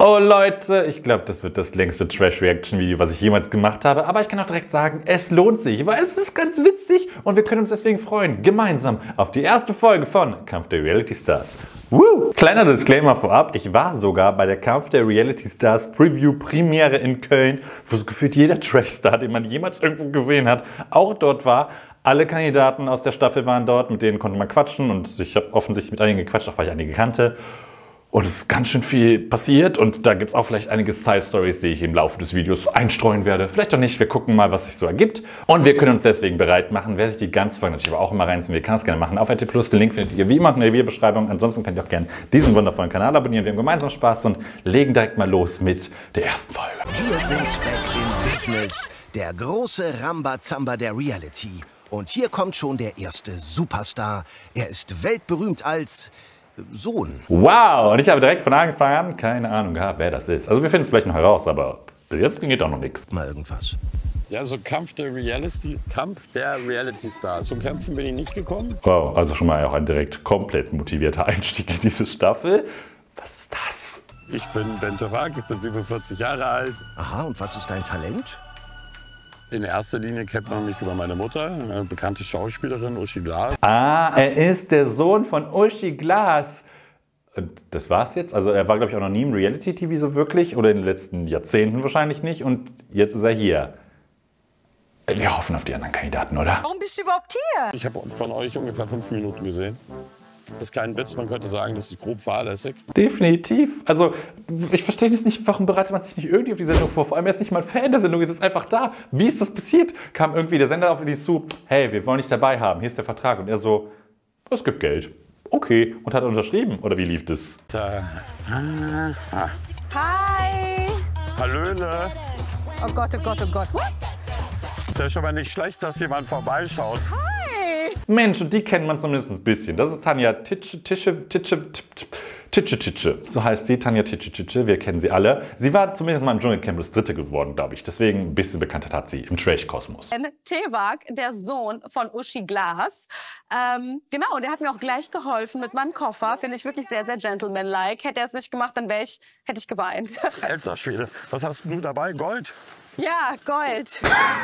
Oh Leute, ich glaube, das wird das längste Trash-Reaction-Video, was ich jemals gemacht habe. Aber ich kann auch direkt sagen, es lohnt sich, weil es ist ganz witzig und wir können uns deswegen freuen, gemeinsam auf die erste Folge von Kampf der Reality Stars. Woo! Kleiner Disclaimer vorab, ich war sogar bei der Kampf der Reality Stars Preview-Premiere in Köln, wo so gefühlt jeder Trash-Star, den man jemals irgendwo gesehen hat, auch dort war. Alle Kandidaten aus der Staffel waren dort, mit denen konnte man quatschen und ich habe offensichtlich mit einigen gequatscht, auch weil ich einige kannte. Und es ist ganz schön viel passiert und da gibt es auch vielleicht einige Side-Stories, die ich im Laufe des Videos einstreuen werde. Vielleicht auch nicht, wir gucken mal, was sich so ergibt. Und wir können uns deswegen bereit machen, wer sich die ganze Folge natürlich aber auch immer reinziehen will, kann das gerne machen. Auf RT Plus, den Link findet ihr wie immer in der Videobeschreibung. Ansonsten könnt ihr auch gerne diesen wundervollen Kanal abonnieren. Wir haben gemeinsam Spaß und legen direkt mal los mit der ersten Folge. Wir sind back in business, der große Rambazamba der Reality. Und hier kommt schon der erste Superstar. Er ist weltberühmt als Sohn. Wow, und ich habe direkt von Anfang an keine Ahnung gehabt, wer das ist. Also wir finden es vielleicht noch heraus, aber bis jetzt geht auch noch nichts. Mal irgendwas. Ja, so Kampf der Reality Stars. Zum Kämpfen bin ich nicht gekommen. Wow, also schon mal auch ein direkt komplett motivierter Einstieg in diese Staffel. Was ist das? Ich bin Ben Tewak, ich bin 47 Jahre alt. Aha, und was ist dein Talent? In erster Linie kennt man mich über meine Mutter, eine bekannte Schauspielerin, Uschi Glas. Ah, er ist der Sohn von Uschi Glas. Und das war's jetzt? Also er war, glaube ich, auch noch nie im Reality-TV so wirklich. Oder in den letzten Jahrzehnten wahrscheinlich nicht. Und jetzt ist er hier. Wir hoffen auf die anderen Kandidaten, oder? Warum bist du überhaupt hier? Ich habe von euch ungefähr 5 Minuten gesehen. Das ist kein Witz, man könnte sagen, das ist grob fahrlässig. Definitiv. Also, ich verstehe jetzt nicht, warum bereitet man sich nicht irgendwie auf die Sendung vor? Vor allem, er ist nicht mal ein Fan der Sendung, er ist einfach da. Wie ist das passiert? Kam irgendwie der Sender auf ihn zu, hey, wir wollen dich dabei haben, hier ist der Vertrag. Und er so, es gibt Geld. Okay. Und hat unterschrieben, oder wie lief das? Hi! Hallöle. Oh Gott, oh Gott, oh Gott. Ist ja schon mal nicht schlecht, dass jemand vorbeischaut. Hi! Mensch, und die kennt man zumindest ein bisschen. Das ist Tanja Titsche. So heißt sie, Tanja Titsche. Wir kennen sie alle. Sie war zumindest mal im Dschungelcamp das dritte geworden, glaube ich. Deswegen ein bisschen Bekanntheit hat sie im Trash-Kosmos. Tewak, der Sohn von Uschi Glas. Genau, und der hat mir auch gleich geholfen mit meinem Koffer. Finde ich wirklich sehr, sehr gentlemanlike. Hätte er es nicht gemacht, dann hätte ich geweint. Alter Schwede, was hast du dabei? Gold? Ja, Gold.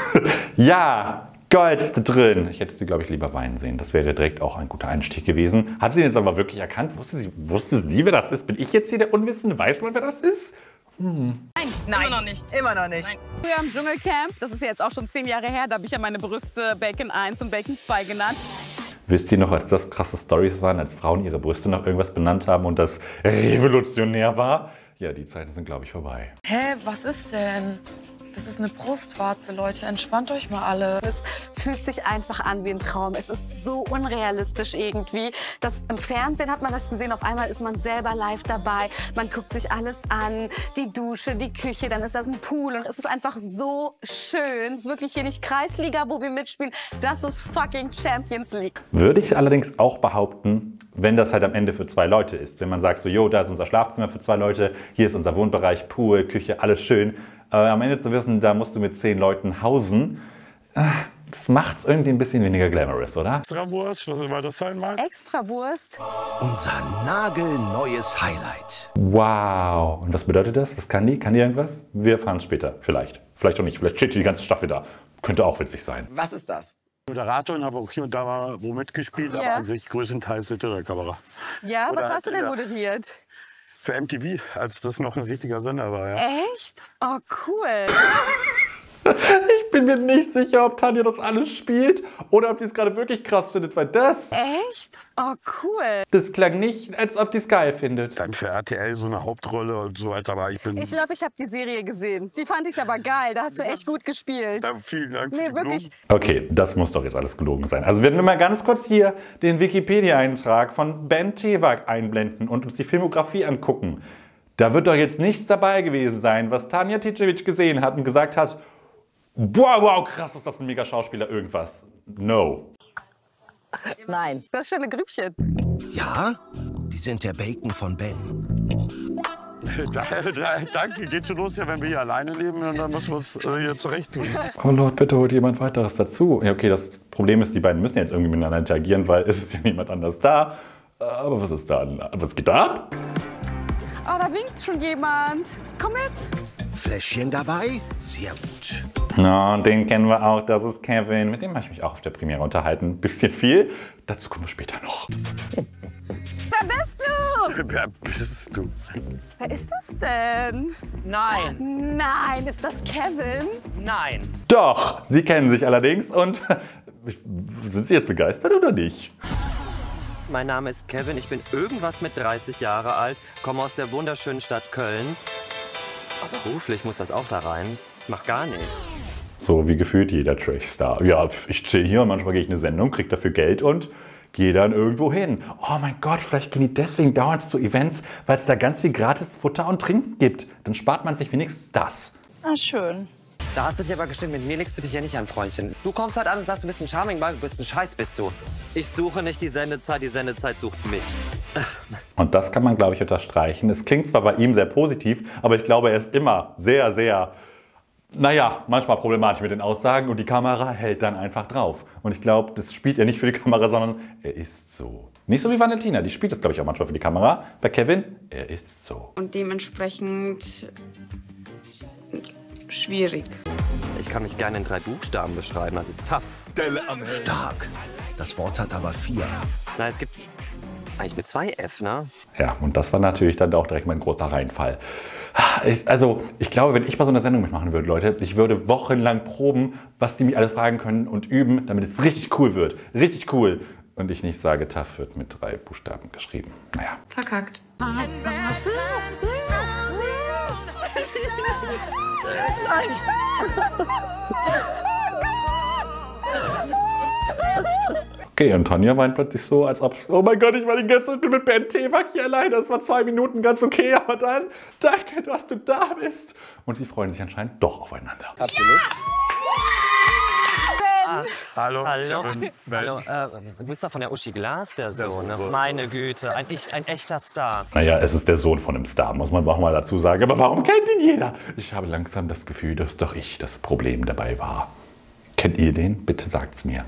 Ja, Gold ist da drin. Ich hätte sie, glaube ich, lieber weinen sehen. Das wäre direkt auch ein guter Einstieg gewesen. Hat sie jetzt aber wirklich erkannt? Wusste sie, wer das ist? Bin ich jetzt hier der Unwissende? Weiß man, wer das ist? Nein, immer noch nicht. Immer noch nicht. Früher im Dschungelcamp, das ist jetzt auch schon 10 Jahre her, da habe ich ja meine Brüste Bacon 1 und Bacon 2 genannt. Wisst ihr noch, als das krasse Storys waren, als Frauen ihre Brüste nach irgendwas benannt haben und das revolutionär war? Ja, die Zeiten sind, glaube ich, vorbei. Hä, was ist denn? Das ist eine Brustwarze, Leute. Entspannt euch mal alle. Es fühlt sich einfach an wie ein Traum. Es ist so unrealistisch irgendwie. Im Fernsehen hat man das gesehen, auf einmal ist man selber live dabei. Man guckt sich alles an, die Dusche, die Küche, dann ist das ein Pool. Und es ist einfach so schön. Es ist wirklich hier nicht Kreisliga, wo wir mitspielen. Das ist fucking Champions League. Würde ich allerdings auch behaupten, wenn das halt am Ende für 2 Leute ist. Wenn man sagt so, jo, da ist unser Schlafzimmer für 2 Leute, hier ist unser Wohnbereich, Pool, Küche, alles schön. Aber am Ende zu wissen, da musst du mit 10 Leuten hausen, das macht es irgendwie ein bisschen weniger glamorous, oder? Extrawurst, was immer das sein mag. Extrawurst. Unser nagelneues Highlight. Wow. Und was bedeutet das? Was kann die? Kann die irgendwas? Wir erfahren es später. Vielleicht. Vielleicht auch nicht. Vielleicht steht die ganze Staffel da. Könnte auch witzig sein. Was ist das? Moderator, habe auch hier und da mal wo mitgespielt, aber an sich größtenteils hinter der Kamera. Ja, Oder was hast du denn moderiert? Für MTV, als das noch ein richtiger Sender war, ja. Echt? Oh, cool. Ich bin mir nicht sicher, ob Tanja das alles spielt oder ob die es gerade wirklich krass findet, weil das Echt? Oh, cool. klang nicht, als ob die es geil findet. Dann für RTL so eine Hauptrolle und so weiter, aber ich bin... Ich glaube, ich habe die Serie gesehen. Die fand ich aber geil. Da hast du echt gut gespielt. Vielen Dank. Nee, wirklich. Okay, das muss doch jetzt alles gelogen sein. Also werden wir mal ganz kurz hier den Wikipedia-Eintrag von Ben Tewak einblenden und uns die Filmografie angucken. Da wird doch jetzt nichts dabei gewesen sein, was Tanja Titsche gesehen hat und gesagt hat, boah, wow, krass, ist das ein Mega-Schauspieler, irgendwas. No. Nein. Das schöne Grübchen. Ja, die sind der Bacon von Ben. Danke, geht schon los, ja, wenn wir hier alleine leben, und dann müssen wir uns hier zurechtfinden. Oh Lord, bitte holt jemand weiteres dazu. Ja, okay, das Problem ist, die beiden müssen jetzt irgendwie miteinander interagieren, weil es ist ja niemand anders da. Aber was ist da? Was geht da ab? Oh, da winkt schon jemand. Komm mit. Fläschchen dabei? Sehr gut. Na, den kennen wir auch, das ist Kevin. Mit dem habe ich mich auch auf der Premiere unterhalten. Ein bisschen viel, dazu kommen wir später noch. Wer bist du? Wer bist du? Wer ist das denn? Nein, Nein, ist das Kevin? nein. Doch, sie kennen sich allerdings und sind Sie jetzt begeistert oder nicht? Mein Name ist Kevin, ich bin irgendwas mit 30 Jahre alt, komme aus der wunderschönen Stadt Köln. Aber beruflich muss das auch da rein. Ich mach gar nichts. So wie gefühlt jeder Trash-Star. Ja, ich chill hier und manchmal gehe ich in eine Sendung, kriege dafür Geld und gehe dann irgendwo hin. Oh mein Gott, vielleicht gehen die deswegen dauernd zu Events, weil es da ganz viel gratis Futter und Trinken gibt. Dann spart man sich wenigstens das. Ah, schön. Da hast du dich aber gestimmt, mit mir legst du dich ja nicht an, Freundchen. Du kommst halt an und sagst, du bist ein Charming Boy, du bist ein Scheiß, bist du. Ich suche nicht die Sendezeit sucht mich. Und das kann man, glaube ich, unterstreichen. Es klingt zwar bei ihm sehr positiv, aber ich glaube, er ist immer sehr, sehr, naja, manchmal problematisch mit den Aussagen und die Kamera hält dann einfach drauf. Und ich glaube, das spielt er nicht für die Kamera, sondern er ist so. Nicht so wie Valentina, die spielt das, glaube ich, auch manchmal für die Kamera. Bei Kevin, er ist so. Und dementsprechend schwierig. Ich kann mich gerne in 3 Buchstaben beschreiben, das ist tough. Stark. Das Wort hat aber 4. Na, es gibt eigentlich mit 2 F, ne? Ja, und das war natürlich dann auch direkt mein großer Reinfall. Ich glaube, wenn ich mal so eine Sendung mitmachen würde, Leute, ich würde wochenlang proben, was die mich alles fragen können und üben, damit es richtig cool wird. Richtig cool. Und ich nicht sage, TAF wird mit 3 Buchstaben geschrieben. Naja. Verkackt. Okay, und Tanja meint plötzlich so, als ob, oh mein Gott, ich war die ganze Zeit mit BNT, war hier allein, das war 2 Minuten ganz okay, aber dann, danke, dass du da bist. Und die freuen sich anscheinend doch aufeinander. Absolut. Hallo. Hallo. Hallo. Du bist doch von der Uschi Glas, der Sohn. Ne? Meine Güte, ein echter Star. Naja, es ist der Sohn von einem Star, muss man auch mal dazu sagen. Aber warum kennt ihn jeder? Ich habe langsam das Gefühl, dass doch ich das Problem dabei war. Kennt ihr den? Bitte sagt's mir.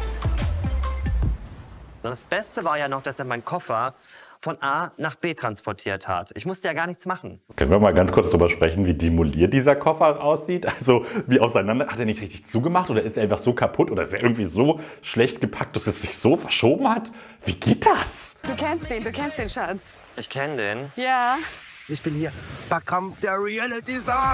Das Beste war ja noch, dass er meinen Koffer von A nach B transportiert hat. Ich musste ja gar nichts machen. Können wir mal ganz kurz darüber sprechen, wie demoliert dieser Koffer aussieht? Also wie auseinander? Hat er nicht richtig zugemacht oder ist er einfach so kaputt oder ist er irgendwie so schlecht gepackt, dass es sich so verschoben hat? Wie geht das? Du kennst den, Schatz. Ich kenne den. Ja. Ich bin hier bei Kampf der Reality Star.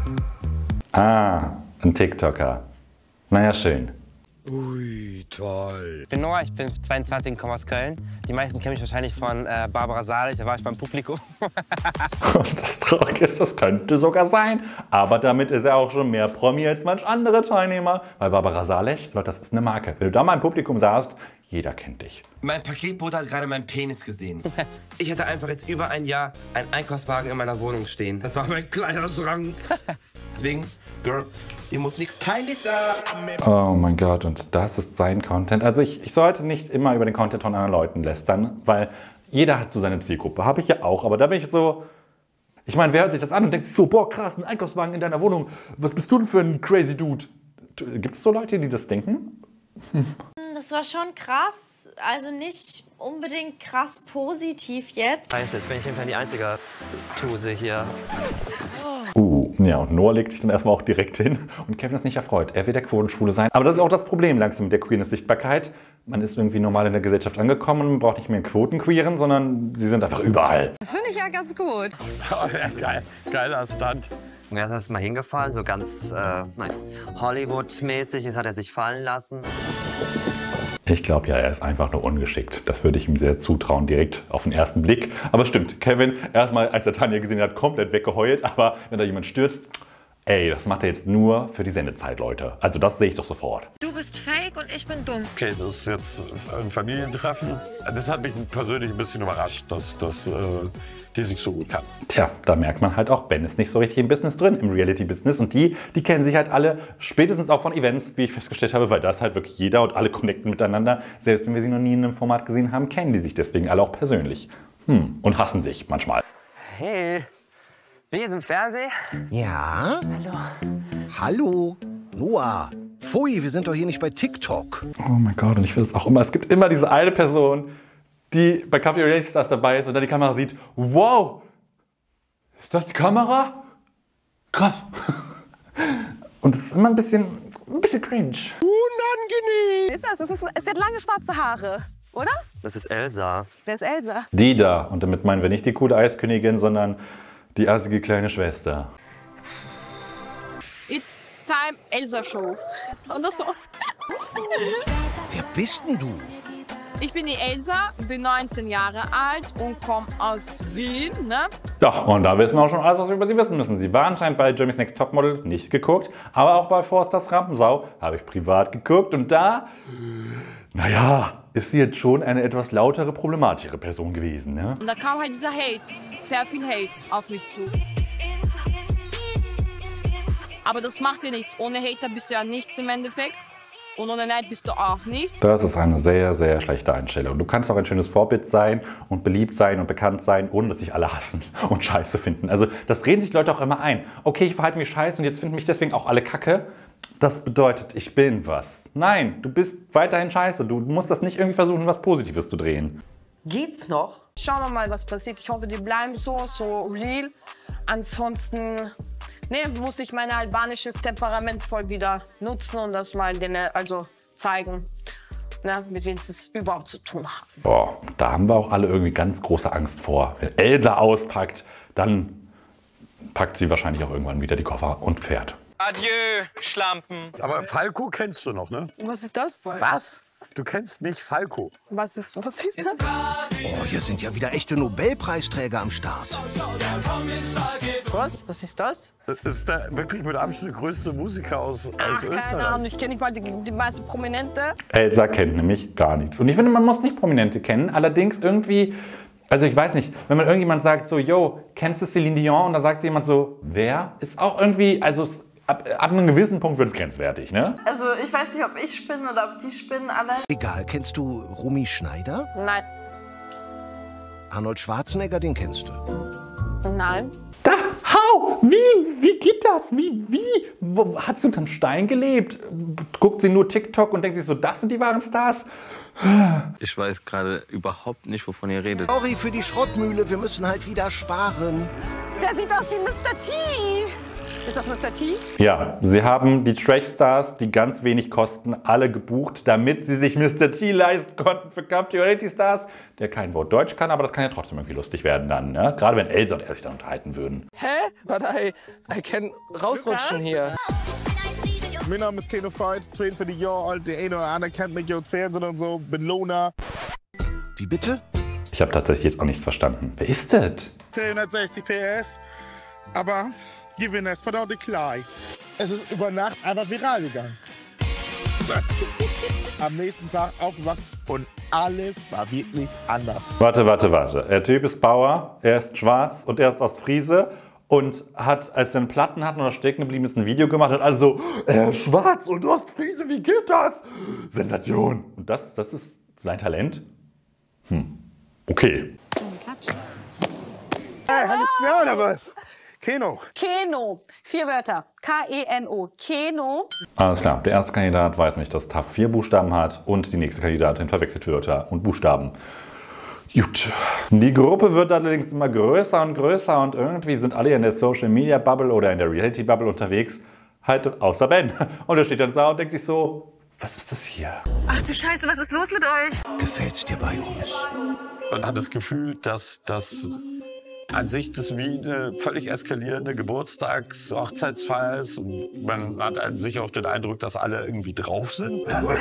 Ah, ein TikToker. Naja, schön. Ui, toll. Ich bin Noah, ich bin 22 und komme aus Köln. Die meisten kennen mich wahrscheinlich von Barbara Salisch, da war ich beim Publikum. Und das Traurige ist, das könnte sogar sein. Aber damit ist er auch schon mehr Promi als manch andere Teilnehmer. Weil Barbara Salisch, Leute, das ist eine Marke. Wenn du da mal im Publikum saßt, jeder kennt dich. Mein Paketbote hat gerade meinen Penis gesehen. Ich hatte einfach jetzt über ein Jahr einen Einkaufswagen in meiner Wohnung stehen. Das war mein kleiner Schrank. Deswegen, Girl, dir muss nichts peinlich sein. Oh mein Gott, und das ist sein Content. Also ich sollte nicht immer über den Content von anderen Leuten lästern, weil jeder hat so seine Zielgruppe. Habe ich ja auch, aber da bin ich so... Ich meine, wer hört sich das an und denkt sich so, boah krass, ein Einkaufswagen in deiner Wohnung. Was bist du denn für ein crazy Dude? Gibt es so Leute, die das denken? Das war schon krass, also nicht unbedingt krass positiv jetzt. Heißt, jetzt bin ich jedenfalls die einzige Tuse hier. Ja, und Noah legt sich dann erstmal auch direkt hin und Kevin ist nicht erfreut. Er will der Quotenschwule sein. Aber das ist auch das Problem langsam mit der Queerness-Sichtbarkeit. Man ist irgendwie normal in der Gesellschaft angekommen und man braucht nicht mehr Quotenqueeren, sondern sie sind einfach überall. Das finde ich ja ganz gut. Oh, ja, geil. Geiler Stunt. Und er ist erst mal hingefallen, so ganz Hollywood-mäßig. Jetzt hat er sich fallen lassen. Ich glaube ja, er ist einfach nur ungeschickt. Das würde ich ihm sehr zutrauen, direkt auf den ersten Blick. Aber stimmt, Kevin, erstmal, als er Tanja gesehen hat, komplett weggeheult. Aber wenn da jemand stürzt, ey, das macht er jetzt nur für die Sendezeit, Leute. Also das sehe ich doch sofort. Du bist fake und ich bin dumm. Okay, das ist jetzt ein Familientreffen. Das hat mich persönlich ein bisschen überrascht, dass die sich so gut kann. Tja, da merkt man halt auch, Ben ist nicht so richtig im Business drin, im Reality-Business. Und die kennen sich halt alle, spätestens auch von Events, wie ich festgestellt habe, weil das halt wirklich jeder und alle connecten miteinander. Selbst wenn wir sie noch nie in einem Format gesehen haben, kennen die sich deswegen alle auch persönlich. Und hassen sich manchmal. Hey, bin ich jetzt im Fernsehen? Ja? Hallo? Noah. Pfui, wir sind doch hier nicht bei TikTok. Oh mein Gott, und ich finde es auch immer, es gibt immer diese eine Person, die bei Kampf der Reality Stars dabei ist und dann die Kamera sieht, wow, ist das die Kamera? Krass. Und es ist immer ein bisschen cringe. Unangenehm. Ist das? Es hat lange schwarze Haare, oder? Das ist Elsa. Wer ist Elsa? Die da. Und damit meinen wir nicht die coole Eiskönigin, sondern die assige kleine Schwester. It's time Elsa Show. Und das so. Wer bist denn du? Ich bin die Elsa, bin 19 Jahre alt und komme aus Wien, ne? Ja, und da wissen wir auch schon alles, was wir über sie wissen müssen. Sie war anscheinend bei Germany's Next Topmodel nicht geguckt, aber auch bei Forsters Rampensau habe ich privat geguckt und da, naja, ist sie jetzt schon eine etwas lautere, problematischere Person gewesen, ne? Und da kam halt dieser Hate, sehr viel Hate auf mich zu. Aber das macht ja nichts, ohne Hater bist du ja nichts im Endeffekt. Und ohne Neid bist du auch nichts. Das ist eine sehr, sehr schlechte Einstellung. Du kannst auch ein schönes Vorbild sein und beliebt sein und bekannt sein, ohne dass sich alle hassen und scheiße finden. Also das reden sich Leute auch immer ein. Okay, ich verhalte mich scheiße und jetzt finden mich deswegen auch alle kacke. Das bedeutet, ich bin was. Nein, du bist weiterhin scheiße. Du musst das nicht irgendwie versuchen, was Positives zu drehen. Geht's noch? Schauen wir mal, was passiert. Ich hoffe, die bleiben so real. Ansonsten muss ich mein albanisches Temperament voll wieder nutzen und das mal denen zeigen, mit wem es überhaupt zu tun hat. Boah, da haben wir auch alle irgendwie ganz große Angst vor. Wenn Elsa auspackt, dann packt sie wahrscheinlich auch irgendwann wieder die Koffer und fährt. Adieu, Schlampen. Aber Falco kennst du noch, ne? Was ist das? Was? Du kennst nicht Falco? Was ist das? Oh, hier sind ja wieder echte Nobelpreisträger am Start. Was? Was ist das? Das ist der wirklich mit Abstand der größte Musiker aus Österreich. Keine Ahnung, ich kenne nicht mal die meisten Prominente. Elsa kennt nämlich gar nichts. Und ich finde, man muss nicht Prominente kennen. Allerdings irgendwie, also ich weiß nicht, wenn man irgendjemand sagt so, yo, kennst du Celine Dion? Und da sagt jemand so, wer? Ist auch irgendwie, also ab einem gewissen Punkt wird es grenzwertig, ne? Also ich weiß nicht, ob ich spinne oder ob die spinnen alle. Egal, kennst du Romy Schneider? Nein. Arnold Schwarzenegger, den kennst du? Nein. Da, hau! Wie geht das? Wo, hat sie unterm Stein gelebt? Guckt sie nur TikTok und denkt sich so, das sind die wahren Stars? Ich weiß gerade überhaupt nicht, wovon ihr redet. Sorry für die Schrottmühle, wir müssen halt wieder sparen. Der sieht aus wie Mr. T. Ist das Mr. T? Ja, sie haben die Trash-Stars, die ganz wenig kosten, alle gebucht, damit sie sich Mr. T leisten konnten für Kampf der Reality-Stars, der kein Wort Deutsch kann, aber das kann ja trotzdem irgendwie lustig werden dann, ne? Gerade wenn Elsa und er sich dann unterhalten würden. Hä? But I can rausrutschen hier. Mein Name ist Keno Veit, 42 Jahre alt, der eine oder andere kennt mich aus Fernsehen und so, bin Lona. Wie bitte? Ich habe tatsächlich jetzt auch nichts verstanden. Wer ist das? 360 PS, aber gewinne es verdammt klein. Es ist über Nacht einfach viral gegangen. Am nächsten Tag aufgewacht und alles war wirklich anders. Warte. Der Typ ist Bauer, er ist schwarz und er ist Ostfriese und hat, als er einen Platten hatten oder stecken geblieben ist, ein Video gemacht und alle so, er ist schwarz und Ostfriese, wie geht das? Sensation. Und das ist sein Talent? Okay. Hey, alles klar oder was? Keno. Keno. 4 Wörter. K-E-N-O. Keno. Alles klar. Der erste Kandidat weiß nicht, dass TAF 4 Buchstaben hat und die nächste Kandidatin verwechselt Wörter und Buchstaben. Gut. Die Gruppe wird allerdings immer größer und größer und irgendwie sind alle in der Social Media Bubble oder in der Reality Bubble unterwegs, halt außer Ben. Und er steht dann da und denkt sich so, was ist das hier? Ach du Scheiße, was ist los mit euch? Gefällt's dir bei uns? Man hat das Gefühl, dass das an sich das wie eine völlig eskalierende Geburtstags-Hochzeitsfeier ist. Und man hat an sich auch den Eindruck, dass alle irgendwie drauf sind.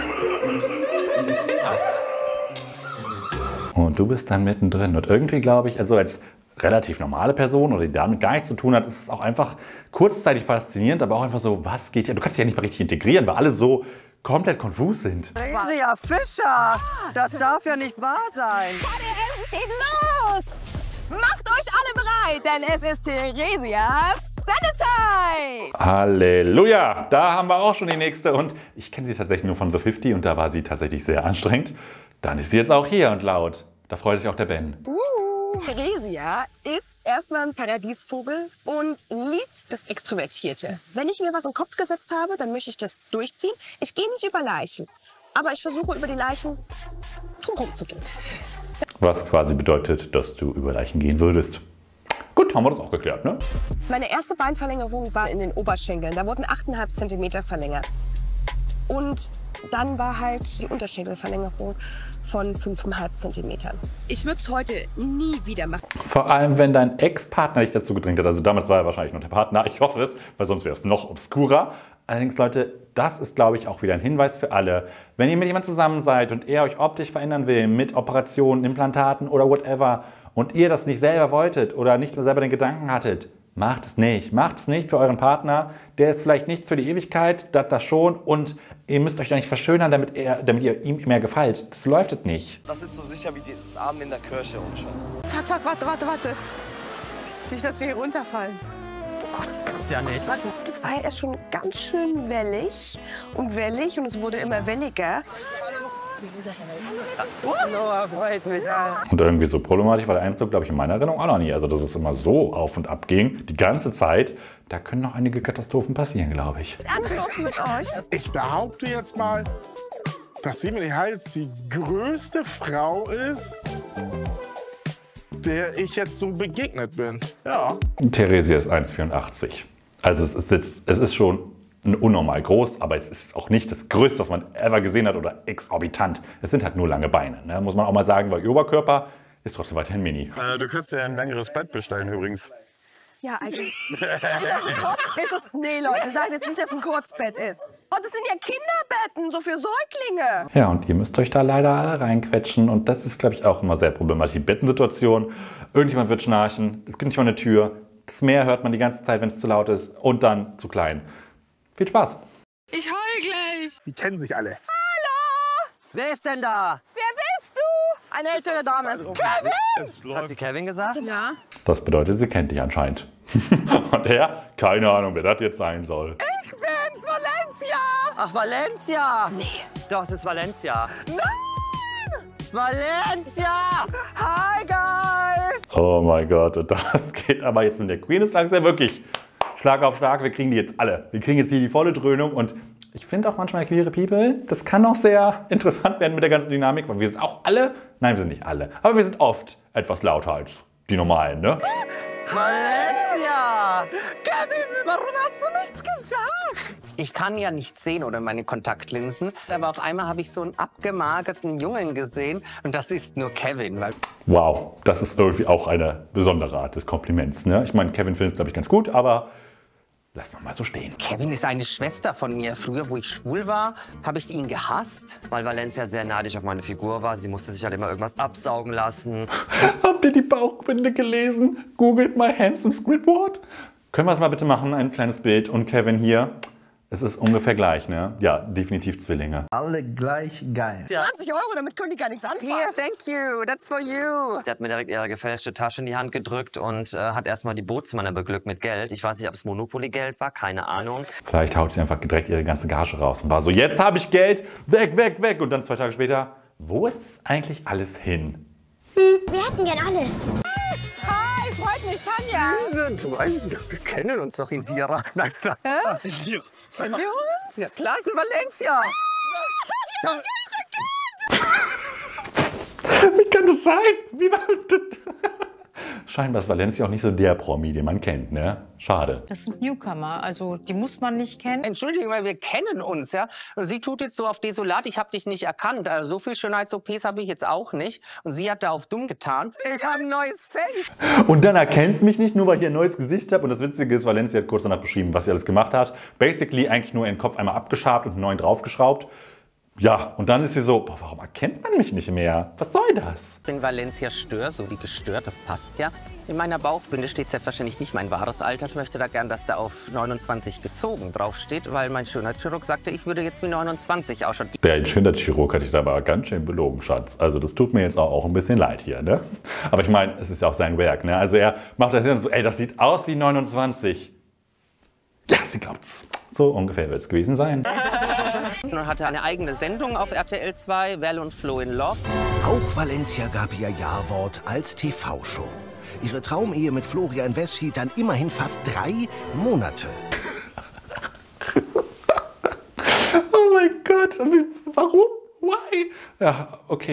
Und du bist dann mittendrin. Und irgendwie glaube ich, also als relativ normale Person oder die damit gar nichts zu tun hat, ist es auch einfach kurzzeitig faszinierend, aber auch einfach so, was geht hier? Du kannst dich ja nicht mal richtig integrieren, weil alle so komplett konfus sind. Theresia Fischer, das darf ja nicht wahr sein. Geht los! Macht euch alle bereit, denn es ist Theresias Sendezeit! Halleluja! Da haben wir auch schon die nächste und ich kenne sie tatsächlich nur von The 50 und da war sie tatsächlich sehr anstrengend. Dann ist sie jetzt auch hier und laut. Da freut sich auch der Ben. Theresia ist erstmal ein Paradiesvogel und liebt das Extrovertierte. Wenn ich mir was in den Kopf gesetzt habe, dann möchte ich das durchziehen. Ich gehe nicht über Leichen, aber ich versuche über die Leichen drumherum zu gehen. Was quasi bedeutet, dass du über Leichen gehen würdest. Gut, haben wir das auch geklärt, ne? Meine erste Beinverlängerung war in den Oberschenkeln. Da wurden 8,5 cm verlängert. Und dann war halt die Unterschenkelverlängerung von 5,5 cm. Ich würde es heute nie wieder machen. Vor allem, wenn dein Ex-Partner dich dazu gedrängt hat. Also damals war er wahrscheinlich noch der Partner. Ich hoffe es, weil sonst wäre es noch obskurer. Allerdings, Leute, das ist, glaube ich, auch wieder ein Hinweis für alle. Wenn ihr mit jemandem zusammen seid und er euch optisch verändern will, mit Operationen, Implantaten oder whatever, und ihr das nicht selber wolltet oder nicht selber den Gedanken hattet, macht es nicht. Macht es nicht für euren Partner. Der ist vielleicht nichts für die Ewigkeit, das schon. Und ihr müsst euch da nicht verschönern, damit ihr ihm mehr gefällt. Das läuft nicht. Das ist so sicher wie dieses Abend in der Kirche und Scheiß. Fuck, warte. Nicht, dass wir hier runterfallen. Oh Gott. Das ist ja nicht. Das war ja schon ganz schön wellig und es wurde immer welliger. Noah freut mich. Und irgendwie so problematisch war der Einzug, glaube ich, in meiner Erinnerung auch noch nie. Also, dass es immer so auf und ab ging, die ganze Zeit. Da können noch einige Katastrophen passieren, glaube ich. Anstoßen mit euch. Ich behaupte jetzt mal, dass Simon Hals die größte Frau ist, der ich jetzt so begegnet bin. Ja. Theresia ist 1,84. Also es ist schon unnormal groß, aber es ist auch nicht das Größte, was man ever gesehen hat oder exorbitant. Es sind halt nur lange Beine, ne? Muss man auch mal sagen, weil ihr Oberkörper ist trotzdem weiterhin mini. Du kannst ja ein längeres Bett bestellen übrigens. Ja, eigentlich. Nee, Leute, sagt jetzt nicht, dass es ein Kurzbett ist. Oh, das sind ja Kinderbetten, so für Säuglinge. Ja, und ihr müsst euch da leider alle reinquetschen. Und das ist, glaube ich, auch immer sehr problematisch. Die Bettensituation, irgendjemand wird schnarchen, es gibt nicht mal eine Tür. Das Meer hört man die ganze Zeit, wenn es zu laut ist. Und dann zu klein. Viel Spaß. Ich heul gleich. Die kennen sich alle. Hallo! Wer ist denn da? Wer bist du? Eine ältere Dame. Kevin! Hat sie Kevin gesagt? Ja. Das bedeutet, sie kennt dich anscheinend. Und er, keine Ahnung, wer das jetzt sein soll. Ich bin's, Valencia! Ach, Valencia! Nee. Doch, es ist Valencia. Nein! Valencia! Hi, guys! Oh mein Gott, und das geht aber jetzt mit der Queen ist langsam wirklich Schlag auf Schlag. Wir kriegen die jetzt alle. Wir kriegen jetzt hier die volle Dröhnung und ich finde auch manchmal queere People, das kann auch sehr interessant werden mit der ganzen Dynamik, weil wir sind auch alle, nein, wir sind nicht alle, aber wir sind oft etwas lauter als die normalen, ne? Valencia! Kevin, warum hast du nichts gesagt? Ich kann ja nichts sehen ohne meine Kontaktlinsen, aber auf einmal habe ich so einen abgemagerten Jungen gesehen und das ist nur Kevin. Weil Wow, das ist irgendwie auch eine besondere Art des Kompliments, ne? Ich meine, Kevin findet es, glaube ich, ganz gut, aber lass mal so stehen. Kevin ist eine Schwester von mir. Früher, wo ich schwul war, habe ich ihn gehasst. Weil Valencia sehr neidisch auf meine Figur war. Sie musste sich halt immer irgendwas absaugen lassen. Habt ihr die Bauchbinde gelesen? Googelt mal handsome Squidward. Können wir es mal bitte machen, ein kleines Bild und Kevin hier. Es ist ungefähr gleich, ne? Ja, definitiv Zwillinge. Alle gleich geil. 20 €, damit können die gar nichts anfangen. Here, thank you, that's for you. Sie hat mir direkt ihre gefälschte Tasche in die Hand gedrückt und hat erstmal die Bootsmänner beglückt mit Geld. Ich weiß nicht, ob es Monopoly-Geld war, keine Ahnung. Vielleicht haut sie einfach direkt ihre ganze Gage raus und war so, jetzt habe ich Geld, weg, weg, weg. Und dann 2 Tage später, wo ist es eigentlich alles hin? Wir hätten gern alles. Hi, freut mich, Tanja. Du weißt, wir kennen uns doch in Dira. Nein, nein. Hä? Kennen wir uns? Ja klar, ich bin Valencia. Wie kann das sein? Wie war das? Scheinbar ist Valencia auch nicht so der Promi, den man kennt, ne? Schade. Das sind Newcomer, also die muss man nicht kennen. Entschuldigung, weil wir kennen uns, ja. Und sie tut jetzt so auf desolat, ich habe dich nicht erkannt. Also so viel Schönheits-OPs habe ich jetzt auch nicht. Und sie hat da auf dumm getan. Ich habe ein neues Face. Und dann erkennst du mich nicht, nur weil ich hier ein neues Gesicht habe. Und das Witzige ist, Valencia hat kurz danach beschrieben, was sie alles gemacht hat. Basically eigentlich nur ihren Kopf einmal abgeschabt und einen neuen draufgeschraubt. Ja, und dann ist sie so, boah, warum erkennt man mich nicht mehr? Was soll das? Ich bin Valencia Stör, so wie gestört, das passt ja. In meiner Bauchbinde steht selbstverständlich nicht mein wahres Alter. Ich möchte da gern, dass da auf 29 gezogen draufsteht, weil mein Schönheitschirurg sagte, ich würde jetzt wie 29 ausschauen. Der Schönheitschirurg hat dich da aber ganz schön belogen, Schatz. Also das tut mir jetzt auch ein bisschen leid hier, ne? Aber ich meine, es ist ja auch sein Werk, ne? Also er macht das hin so, ey, das sieht aus wie 29. Ja, sie glaubt's. So ungefähr wird es gewesen sein. Und hatte eine eigene Sendung auf RTL 2, Val und Flo in Love. Auch Valencia gab ihr Ja-Wort als TV-Show. Ihre Traumehe mit Florian Wess hielt dann immerhin fast 3 Monate. Oh mein Gott, warum? Why? Ja, okay.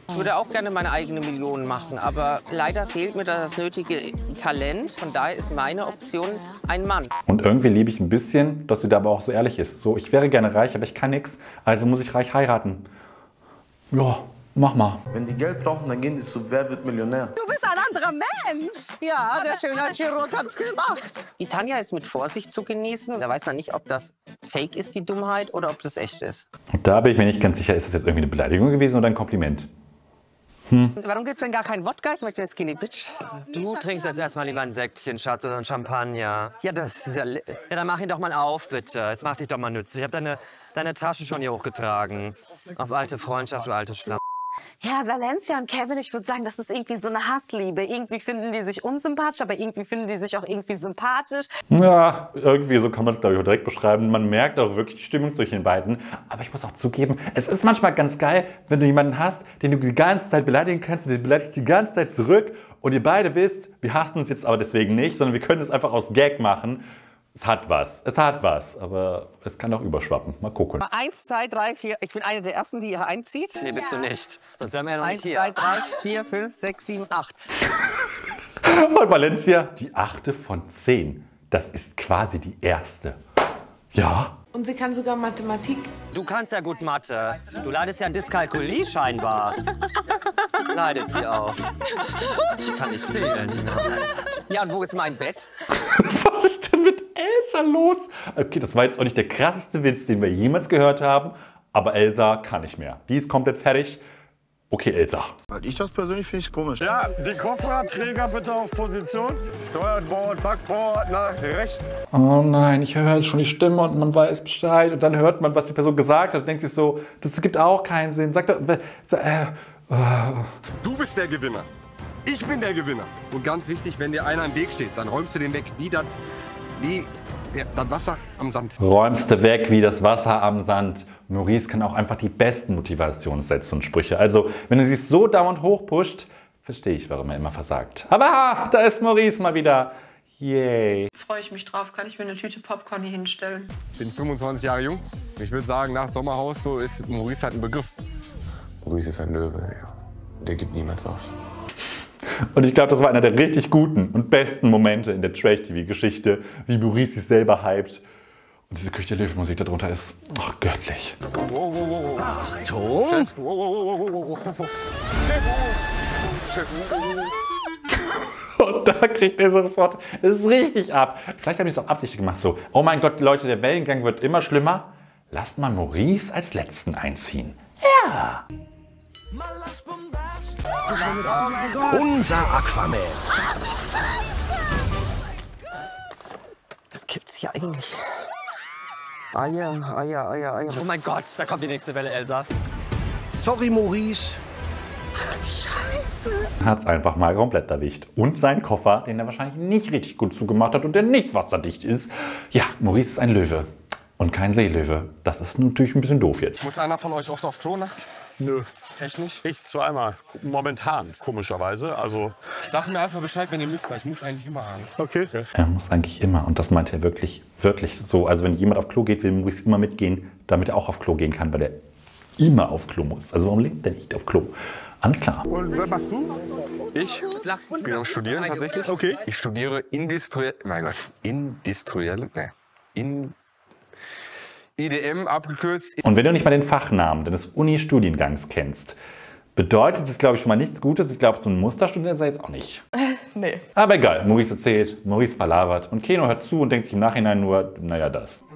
Ich würde auch gerne meine eigene Million machen, aber leider fehlt mir da das nötige Talent. Von daher ist meine Option ein Mann. Und irgendwie liebe ich ein bisschen, dass sie da aber auch so ehrlich ist. So, ich wäre gerne reich, aber ich kann nichts, also muss ich reich heiraten. Ja, mach mal. Wenn die Geld brauchen, dann gehen die zu Wer wird Millionär. Du bist ein anderer Mensch. Ja, der Schönheitschirurg hat's gemacht. Die Tanja ist mit Vorsicht zu genießen. Da weiß man nicht, ob das Fake ist, die Dummheit, oder ob das echt ist. Und da bin ich mir nicht ganz sicher, ist das jetzt irgendwie eine Beleidigung gewesen oder ein Kompliment? Warum gibt's denn gar keinen Wodka? Ich möchte jetzt Skinny Bitch. Du trinkst jetzt erstmal lieber ein Säckchen, Schatz, oder ein Champagner. Ja, das ist ja... Ja, dann mach ihn doch mal auf, bitte. Jetzt mach dich doch mal nützlich. Ich hab deine Tasche schon hier hochgetragen. Auf alte Freundschaft, du alte Schlamm. Ja, Valencia und Kevin, ich würde sagen, das ist irgendwie so eine Hassliebe. Irgendwie finden die sich unsympathisch, aber irgendwie finden die sich auch irgendwie sympathisch. Ja, irgendwie so kann man es, glaube ich, auch direkt beschreiben. Man merkt auch wirklich die Stimmung zwischen den beiden. Aber ich muss auch zugeben, es ist manchmal ganz geil, wenn du jemanden hast, den du die ganze Zeit beleidigen kannst und den beleidigst die ganze Zeit zurück und ihr beide wisst, wir hassen uns jetzt aber deswegen nicht, sondern wir können es einfach aus Gag machen. Es hat was, aber es kann auch überschwappen. Mal gucken. 1, 2, 3, 4. Ich bin eine der Ersten, die hier einzieht. Nee, bist du nicht. Sonst wären wir ja noch 1, nicht hier. 2, 3, 4, 5, 6, 7, 8. Und Valencia, die 8. von 10. Das ist quasi die erste. Ja. Und sie kann sogar Mathematik. Du kannst ja gut Mathe. Du leidest ja an Dyskalkulie scheinbar. Leidet sie auch. Ich kann nicht zählen. Ja, und wo ist mein Bett? Was ist denn mit Elsa los? Okay, das war jetzt auch nicht der krasseste Witz, den wir jemals gehört haben. Aber Elsa kann nicht mehr. Die ist komplett fertig. Okay, Elsa. Ich das persönlich finde ich komisch. Ja, die Kofferträger bitte auf Position. Steuerbord, Backbord, nach rechts. Oh nein, ich höre jetzt schon die Stimme und man weiß Bescheid. Und dann hört man, was die Person gesagt hat und denkt sich so, das gibt auch keinen Sinn. Sagt doch, Du bist der Gewinner. Ich bin der Gewinner. Und ganz wichtig, wenn dir einer im Weg steht, dann räumst du den weg wie das Wasser am Sand. Räumst du weg wie das Wasser am Sand. Maurice kann auch einfach die besten Motivationssätze und Sprüche. Also, wenn er sich so dauernd hochpusht, verstehe ich, warum er immer versagt. Aber da ist Maurice mal wieder. Yay. Freue ich mich drauf. Kann ich mir eine Tüte Popcorn hier hinstellen? Ich bin 25 Jahre jung. Ich würde sagen, nach Sommerhaus so ist Maurice halt ein Begriff. Maurice ist ein Löwe, ja. Der gibt niemals auf. Und ich glaube, das war einer der richtig guten und besten Momente in der Trash-TV-Geschichte, wie Maurice sich selber hypt. Und diese Küche der Löwen-Musik darunter ist, ach, göttlich. Achtung! Und da kriegt er sofort es richtig ab. Vielleicht haben die es auch absichtlich gemacht, so, oh mein Gott, Leute, der Wellengang wird immer schlimmer. Lasst mal Maurice als Letzten einziehen. Ja. Unser Aquaman. Das gibt's ja eigentlich. Eier. Oh mein Gott, da kommt die nächste Welle, Elsa. Sorry, Maurice. Hat's einfach mal komplett erwischt. Und seinen Koffer, den er wahrscheinlich nicht richtig gut zugemacht hat und der nicht wasserdicht ist. Ja, Maurice ist ein Löwe und kein Seelöwe. Das ist natürlich ein bisschen doof jetzt. Muss einer von euch oft auf Klo nachts? Nö. Echt nicht? Ich zweimal. Momentan, komischerweise. Also. Sag mir einfach Bescheid, wenn ihr müsst. Ich muss eigentlich immer haben. Okay. Er muss eigentlich immer. Und das meint er wirklich so. Also wenn jemand auf Klo geht, will Maurice immer mitgehen, damit er auch auf Klo gehen kann, weil er immer auf Klo muss. Also warum lebt er nicht auf Klo? Alles klar. Und was machst du? Ich bin am Studieren tatsächlich. Okay. Ich studiere IDM abgekürzt. Und wenn du nicht mal den Fachnamen deines Uni-Studiengangs kennst, bedeutet das, glaube ich, schon mal nichts Gutes. Ich glaube, so ein Musterstudent ist er jetzt auch nicht. Nee. Aber egal, Maurice erzählt, Maurice palavert und Keno hört zu und denkt sich im Nachhinein nur, naja, das.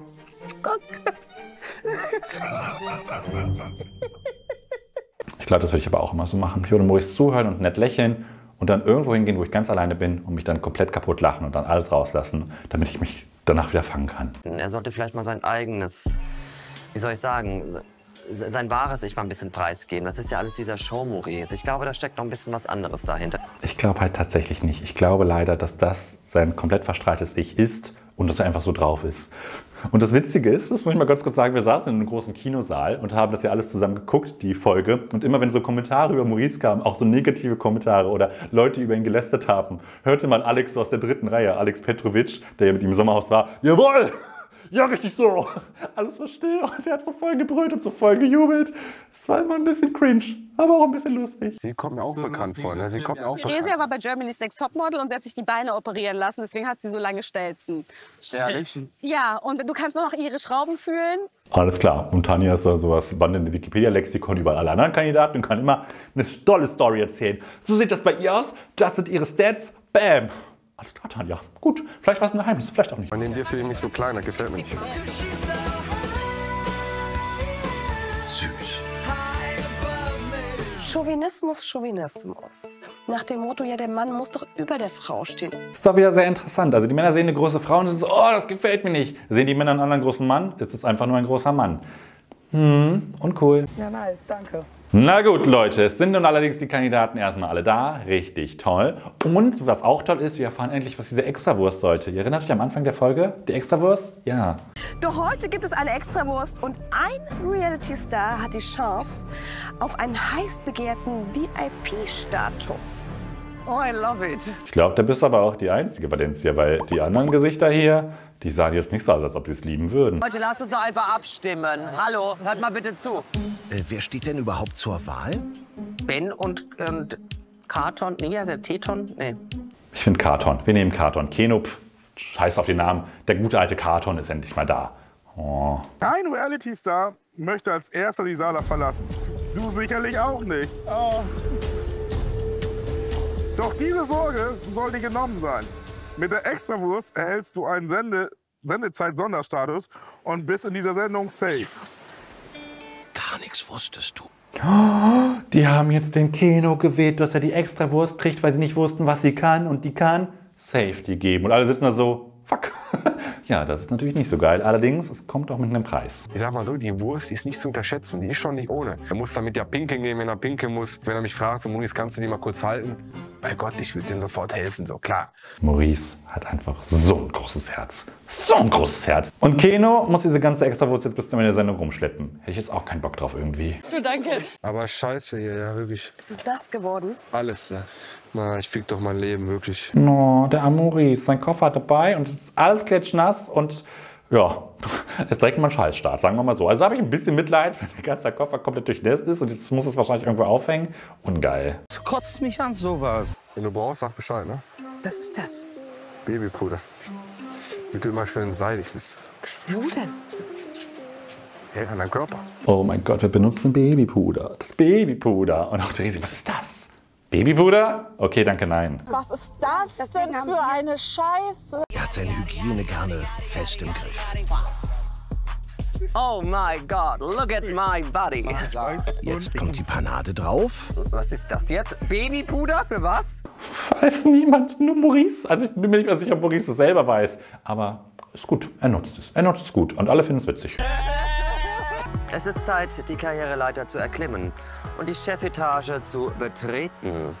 Ich glaube, das würde ich aber auch immer so machen. Ich würde Maurice zuhören und nett lächeln und dann irgendwo hingehen, wo ich ganz alleine bin und mich dann komplett kaputt lachen und dann alles rauslassen, damit ich mich danach wieder fangen kann. Er sollte vielleicht mal sein eigenes, wie soll ich sagen, sein wahres Ich mal ein bisschen preisgeben. Das ist ja alles dieser Show-Maurice. Ich glaube, da steckt noch ein bisschen was anderes dahinter. Ich glaube halt tatsächlich nicht. Ich glaube leider, dass das sein komplett verstrahltes Ich ist und dass er einfach so drauf ist. Und das Witzige ist, das muss ich mal ganz kurz sagen, wir saßen in einem großen Kinosaal und haben das ja alles zusammen geguckt, die Folge. Und immer wenn so Kommentare über Maurice kamen, auch so negative Kommentare oder Leute, die über ihn gelästert haben, hörte man Alex so aus der 3. Reihe, Alex Petrovic, der ja mit ihm im Sommerhaus war, jawohl! Ja, richtig so. Alles war still und er hat so voll gebrüllt und so voll gejubelt. Es war immer ein bisschen cringe, aber auch ein bisschen lustig. Sie kommt mir auch bekannt vor, ne? Sie kommt mir auch bekannt. Theresia war bei Germany's Next Topmodel und sie hat sich die Beine operieren lassen, deswegen hat sie so lange Stelzen. Ehrlich? Ja, und du kannst noch ihre Schrauben fühlen. Alles klar. Und Tanja ist so sowas wandelnde Wikipedia-Lexikon über alle anderen Kandidaten und kann immer eine tolle Story erzählen. So sieht das bei ihr aus. Das sind ihre Stats. Bam. Alles klar, Tanja. Gut. Vielleicht war es ein Geheimnis, vielleicht auch nicht. Man nimmt dir für nicht so klein, das gefällt mir nicht. Süß. Chauvinismus. Nach dem Motto, ja, der Mann muss doch über der Frau stehen. Ist doch wieder sehr interessant. Also die Männer sehen eine große Frau und sind so, oh, das gefällt mir nicht. Sehen die Männer einen anderen großen Mann, ist es einfach nur ein großer Mann. Uncool. Ja, nice, danke. Na gut, Leute, es sind nun allerdings die Kandidaten erstmal alle da. Richtig toll. Und was auch toll ist, wir erfahren endlich, was diese Extrawurst sollte. Ihr erinnert euch am Anfang der Folge? Die Extrawurst? Ja. Doch heute gibt es eine Extrawurst und ein Reality-Star hat die Chance auf einen heiß begehrten VIP-Status. Oh, I love it. Ich glaube, da bist aber auch die einzige Valencia, weil die anderen Gesichter hier, die sahen jetzt nicht so aus, als ob sie es lieben würden. Leute, lasst uns doch einfach abstimmen. Hallo, hört mal bitte zu. Wer steht denn überhaupt zur Wahl? Ben und Karton, nee, also Teton, nee. Ich finde Karton. Wir nehmen Karton. Keno, scheiß auf den Namen. Der gute alte Karton ist endlich mal da. Oh. Kein Reality-Star möchte als erster die Sala verlassen. Du sicherlich auch nicht. Oh. Doch diese Sorge soll dir genommen sein. Mit der Extrawurst erhältst du einen Sendezeit-Sonderstatus und bist in dieser Sendung safe. Gar nichts wusstest du. Die haben jetzt den Keno gewählt, dass er die Extrawurst kriegt, weil sie nicht wussten, was sie kann. Und die kann Safety geben. Und alle sitzen da so, fuck. Ja, das ist natürlich nicht so geil. Allerdings, es kommt auch mit einem Preis. Ich sag mal so, die Wurst die ist nicht zu unterschätzen. Die ist schon nicht ohne. Er muss damit ja pinkeln gehen, wenn er pinkeln muss. Wenn er mich fragt, so Maurice, kannst du die mal kurz halten? Bei Gott, ich würde dem sofort helfen, so klar. Maurice hat einfach so ein großes Herz. So ein großes Herz. Und Keno muss diese ganze Extrawurst jetzt bis zum Ende der Sendung rumschleppen. Hätte ich jetzt auch keinen Bock drauf irgendwie. Du, danke. Aber scheiße hier, ja, wirklich. Was ist das geworden? Alles, ja. Mann, ich fick doch mein Leben, wirklich. No, der arme Maurice. Sein Koffer hat dabei und es ist alles klitschnass und ja, ist direkt mal ein Scheißstart, sagen wir mal so. Also da habe ich ein bisschen Mitleid, wenn der ganze Koffer komplett durchnässt ist und jetzt muss es wahrscheinlich irgendwo aufhängen. Ungeil. Du kotzt mich an, sowas. Wenn du brauchst, sag Bescheid, ne? Was ist das? Babypuder. Damit du immer schön seidig bist. Wo denn? Hey, an deinem Körper. Oh mein Gott, wir benutzen Babypuder. Das Babypuder. Und auch Therese, was ist das? Babypuder? Okay, danke, nein. Was ist das denn für eine Scheiße? Er hat seine Hygiene gerne fest im Griff. Oh my God, look at my body. Jetzt kommt die Panade drauf. Was ist das jetzt? Babypuder für was? Weiß niemand, nur Maurice. Also ich bin mir nicht mehr sicher, ob Maurice es selber weiß. Aber ist gut, er nutzt es. Er nutzt es gut und alle finden es witzig. Es ist Zeit, die Karriereleiter zu erklimmen und die Chefetage zu betreten.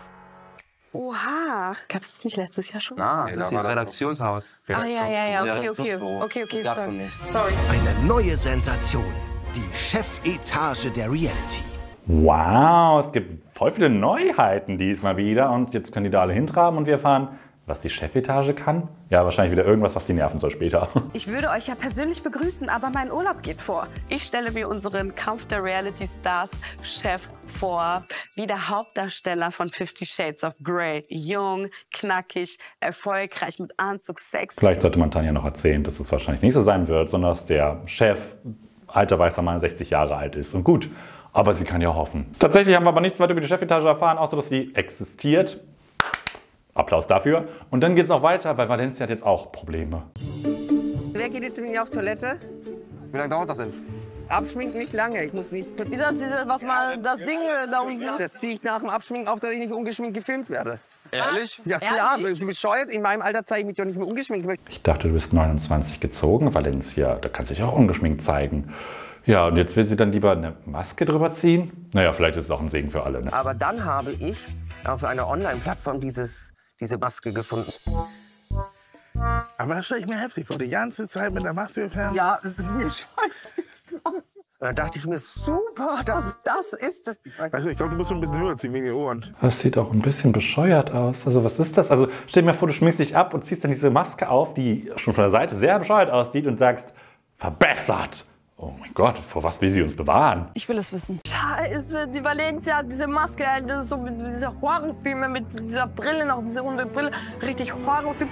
Oha. Gab es das nicht letztes Jahr schon? Ah, das ist das Redaktionshaus. Ah, ja, okay, sorry. Eine neue Sensation. Die Chefetage der Reality. Wow, es gibt voll viele Neuheiten diesmal wieder. Und jetzt können die da alle hintraben und wir erfahren, was die Chefetage kann. Ja, wahrscheinlich wieder irgendwas, was die nerven soll später. Ich würde euch ja persönlich begrüßen, aber mein Urlaub geht vor. Ich stelle mir unseren Kampf der Reality Stars Chef vor, wie der Hauptdarsteller von 50 Shades of Grey. Jung, knackig, erfolgreich, mit Anzug, Sex. Vielleicht sollte man Tanja noch erzählen, dass es wahrscheinlich nicht so sein wird, sondern dass der Chef, alter weißer Mann, 60 Jahre alt ist. Und gut, aber sie kann ja hoffen. Tatsächlich haben wir aber nichts weiter über die Chefetage erfahren, außer dass sie existiert. Applaus dafür. Und dann geht es auch weiter, weil Valencia hat jetzt auch Probleme. Wer geht jetzt mit mir auf Toilette? Wie lange dauert das denn? Abschminken nicht lange. Ich muss nicht. Ist das was mal das Ding da unten? Das ziehe ich nach dem Abschminken auf, dass ich nicht ungeschminkt gefilmt werde. Ehrlich? Ja klar, bist du bescheuert? In meinem Alter zeige ich mich doch nicht mehr ungeschminkt. Ich dachte, du bist 29 gezogen, Valencia. Da kannst du dich auch ungeschminkt zeigen. Ja, und jetzt will sie dann lieber eine Maske drüber ziehen? Naja, vielleicht ist es auch ein Segen für alle. Ne? Aber dann habe ich auf einer Online-Plattform diese Maske gefunden. Aber das stelle ich mir heftig vor, die ganze Zeit mit der Maske. Ja, das ist mir scheiße. Da dachte ich mir, super, das ist es. Also ich glaube, du musst ein bisschen höher ziehen wegen den Ohren. Das sieht auch ein bisschen bescheuert aus. Also was ist das? Also stell dir mal vor, du schminkst dich ab und ziehst dann diese Maske auf, die schon von der Seite sehr bescheuert aussieht und sagst, verbessert. Oh mein Gott, vor was will sie uns bewahren? Ich will es wissen. Scheiße, die Valencia, diese Maske, das ist so mit dieser Horrorfilme, mit dieser Brille noch, diese runde Brille. Richtig Horrorfilm.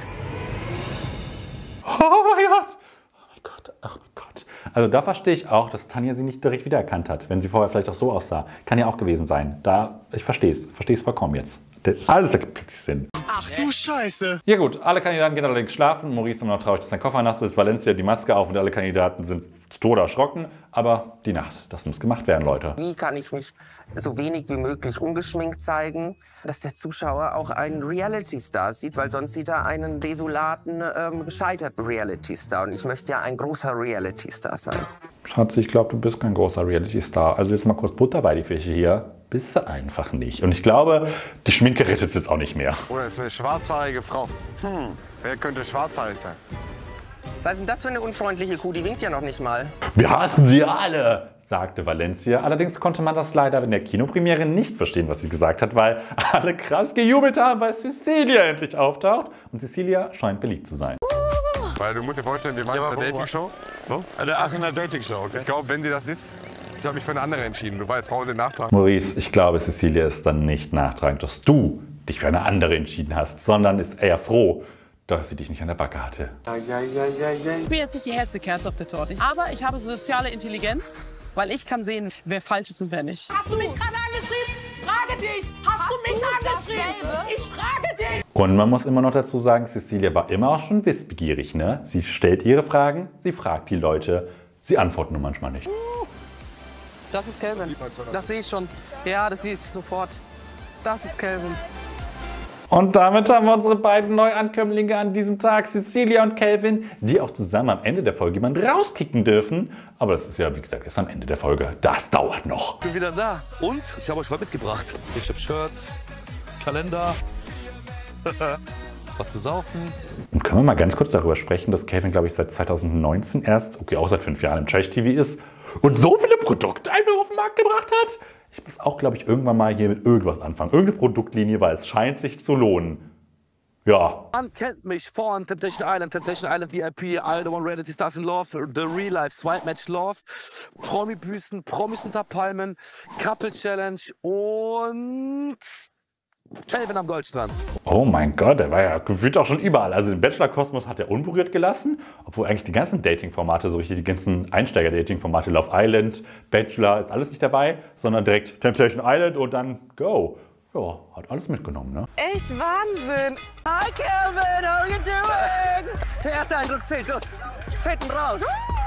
Oh mein Gott. Ach mein Gott. Also da verstehe ich auch, dass Tanja sie nicht direkt wiedererkannt hat, wenn sie vorher vielleicht auch so aussah. Kann ja auch gewesen sein. Ich verstehe es vollkommen jetzt. Alles ergibt plötzlich Sinn. Ach du Scheiße. Ja gut, alle Kandidaten gehen allerdings schlafen. Maurice ist immer noch traurig, dass sein Koffer nass ist. Valencia die Maske auf und alle Kandidaten sind zu Tode erschrocken. Aber die Nacht, das muss gemacht werden, Leute. Wie kann ich mich so wenig wie möglich ungeschminkt zeigen, dass der Zuschauer auch einen Reality-Star sieht, weil sonst sieht er einen desolaten, gescheiterten Reality-Star. Und ich möchte ja ein großer Reality-Star sein. Schatz, ich glaube, du bist kein großer Reality-Star. Also jetzt mal kurz Butter bei die Fische hier. Bist du einfach nicht. Und ich glaube, die Schminke rettet es jetzt auch nicht mehr. Oder ist eine schwarzhaarige Frau. Wer könnte schwarzhaarig sein? Was ist denn das für eine unfreundliche Kuh? Die winkt ja noch nicht mal. Wir hassen sie alle, sagte Valencia. Allerdings konnte man das leider in der Kinopremiere nicht verstehen, was sie gesagt hat, weil alle krass gejubelt haben, weil Cecilia endlich auftaucht. Und Cecilia scheint beliebt zu sein. Weil du musst dir vorstellen, wir waren in der Dating-Show. Ach, in der Dating-Show, okay. Ich glaube, wenn dir das ist, ich habe mich für eine andere entschieden. Du weißt, Frauen sind nachtragend. Maurice, ich glaube, Cecilia ist dann nicht nachtragend, dass du dich für eine andere entschieden hast, sondern ist eher froh, dass sie dich nicht an der Backe hatte. Ich bin jetzt nicht die hellste Kerze auf der Torte, aber ich habe soziale Intelligenz, weil ich kann sehen, wer falsch ist und wer nicht. Hast du mich gerade angeschrieben? Frage dich! Hast du mich angeschrieben? Ich frage dich! Und man muss immer noch dazu sagen, Cecilia war immer auch schon wissbegierig, ne? Sie stellt ihre Fragen, sie fragt die Leute, sie antworten nur manchmal nicht. Das ist Kelvin. Das sehe ich schon. Ja, das sehe ich sofort. Das ist Kelvin. Und damit haben wir unsere beiden Neuankömmlinge an diesem Tag, Cecilia und Kelvin, die auch zusammen am Ende der Folge jemanden rauskicken dürfen. Aber das ist ja, wie gesagt, erst am Ende der Folge. Das dauert noch. Ich bin wieder da. Und ich habe euch was mitgebracht. Ich habe Shirts, Kalender, was zu saufen. Und können wir mal ganz kurz darüber sprechen, dass Kelvin, glaube ich, seit 2019 erst, okay, auch seit 5 Jahren im Trash-TV ist und so viele Produkte einfach auf den Markt gebracht hat? Ich muss auch, glaube ich, irgendwann mal hier mit irgendwas anfangen. Irgendeine Produktlinie, weil es scheint sich zu lohnen. Ja. Man kennt mich von Temptation Island VIP, All the One Reality Stars in Love, The Real Life, Swipe Match Love, Promi-Büßen, Promis unter Palmen, Couple Challenge und Kelvin am Goldstrand. Oh mein Gott, der war ja gefühlt auch schon überall. Also den Bachelor-Kosmos hat er unberührt gelassen, obwohl eigentlich die ganzen Dating-Formate, so richtig die ganzen Einsteiger-Dating-Formate, Love Island, Bachelor, ist alles nicht dabei, sondern direkt Temptation Island und dann go. Ja, hat alles mitgenommen, ne? Echt Wahnsinn. Hi Kelvin, how are you doing? Der erste Eindruck zählt, los. Treten raus.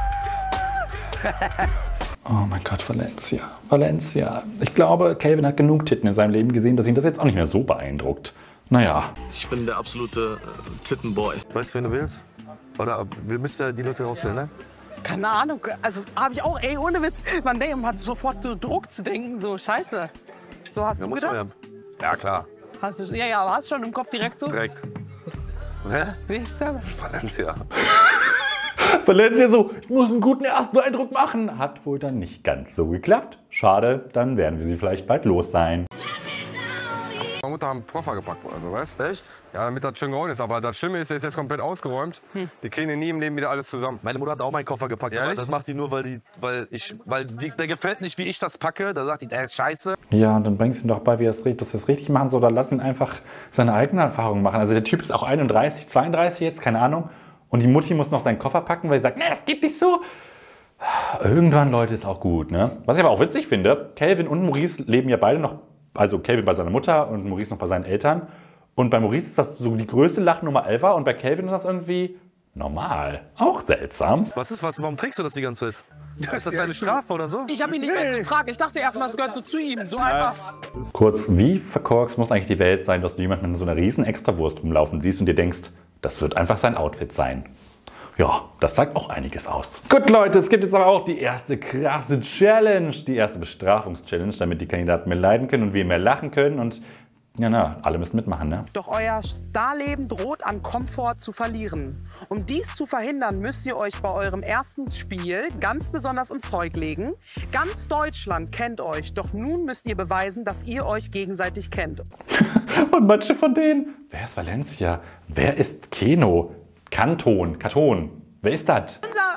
Oh mein Gott, Valencia. Valencia. Ich glaube, Kelvin hat genug Titten in seinem Leben gesehen, dass ihn das jetzt auch nicht mehr so beeindruckt. Naja. Ich bin der absolute Tittenboy. Weißt du, wen du willst? Oder wir müssen ja die Leute rausholen, ne? Keine Ahnung. Also habe ich auch, ey, ohne Witz. Man hat sofort so Druck zu denken, so scheiße. So hast du gedacht? Ja, klar. Hast du, ja, aber hast du schon im Kopf direkt so? Direkt. Hä? Wie? Valencia. Valencia so, ich muss einen guten ersten Eindruck machen. Hat wohl dann nicht ganz so geklappt. Schade, dann werden wir sie vielleicht bald los sein. Meine Mutter hat einen Koffer gepackt oder so, weißt du? Echt? Ja, damit das schön geräumt ist. Aber das Schlimme ist, der ist jetzt komplett ausgeräumt. Die kriegen nie im Leben wieder alles zusammen. Meine Mutter hat auch meinen Koffer gepackt. Ehrlich? Das macht die nur, weil der gefällt nicht, wie ich das packe. Da sagt die, der ist scheiße. Ja, und dann bringst du ihn doch bei, dass er das richtig machen soll. Oder lass ihn einfach seine eigenen Erfahrungen machen. Also der Typ ist auch 31, 32 jetzt, keine Ahnung. Und die Mutti muss noch seinen Koffer packen, weil sie sagt, nee, das geht nicht so. Irgendwann, Leute, ist auch gut, ne? Was ich aber auch witzig finde, Kelvin und Maurice leben ja beide noch, also Kelvin bei seiner Mutter und Maurice noch bei seinen Eltern. Und bei Maurice ist das so die größte Lachnummer ever und bei Kelvin ist das irgendwie normal. Auch seltsam. Warum trägst du das die ganze Zeit? Ist das eine Strafe oder so? Ich habe ihn nicht gefragt. Ich dachte erst mal, das gehört so zu ihm. So einfach. Kurz, wie verkorkst muss eigentlich die Welt sein, dass du jemanden mit so einer riesen Extrawurst rumlaufen siehst und dir denkst, das wird einfach sein Outfit sein. Ja, das sagt auch einiges aus. Gut, Leute, es gibt jetzt aber auch die erste krasse Challenge, die erste Bestrafungs-Challenge, damit die Kandidaten mehr leiden können und wir mehr lachen können. Und ja, alle müssen mitmachen, ne? Doch euer Starleben droht an Komfort zu verlieren. Um dies zu verhindern, müsst ihr euch bei eurem ersten Spiel ganz besonders ins Zeug legen. Ganz Deutschland kennt euch, doch nun müsst ihr beweisen, dass ihr euch gegenseitig kennt. Und manche von denen, wer ist Valencia? Wer ist Keno? Katon? Wer ist das? Unser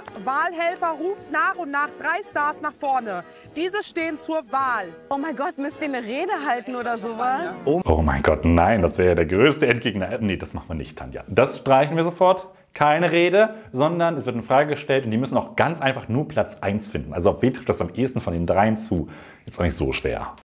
Wahlhelfer ruft nach und nach 3 Stars nach vorne. Diese stehen zur Wahl. Oh mein Gott, müsst ihr eine Rede halten oder sowas? Oh mein Gott, nein, das wäre ja der größte Endgegner. Nee, das machen wir nicht, Tanja. Das streichen wir sofort. Keine Rede, sondern es wird eine Frage gestellt und die müssen auch ganz einfach nur Platz 1 finden. Also auf wen trifft das am ehesten von den 3 zu? Jetzt auch nicht so schwer.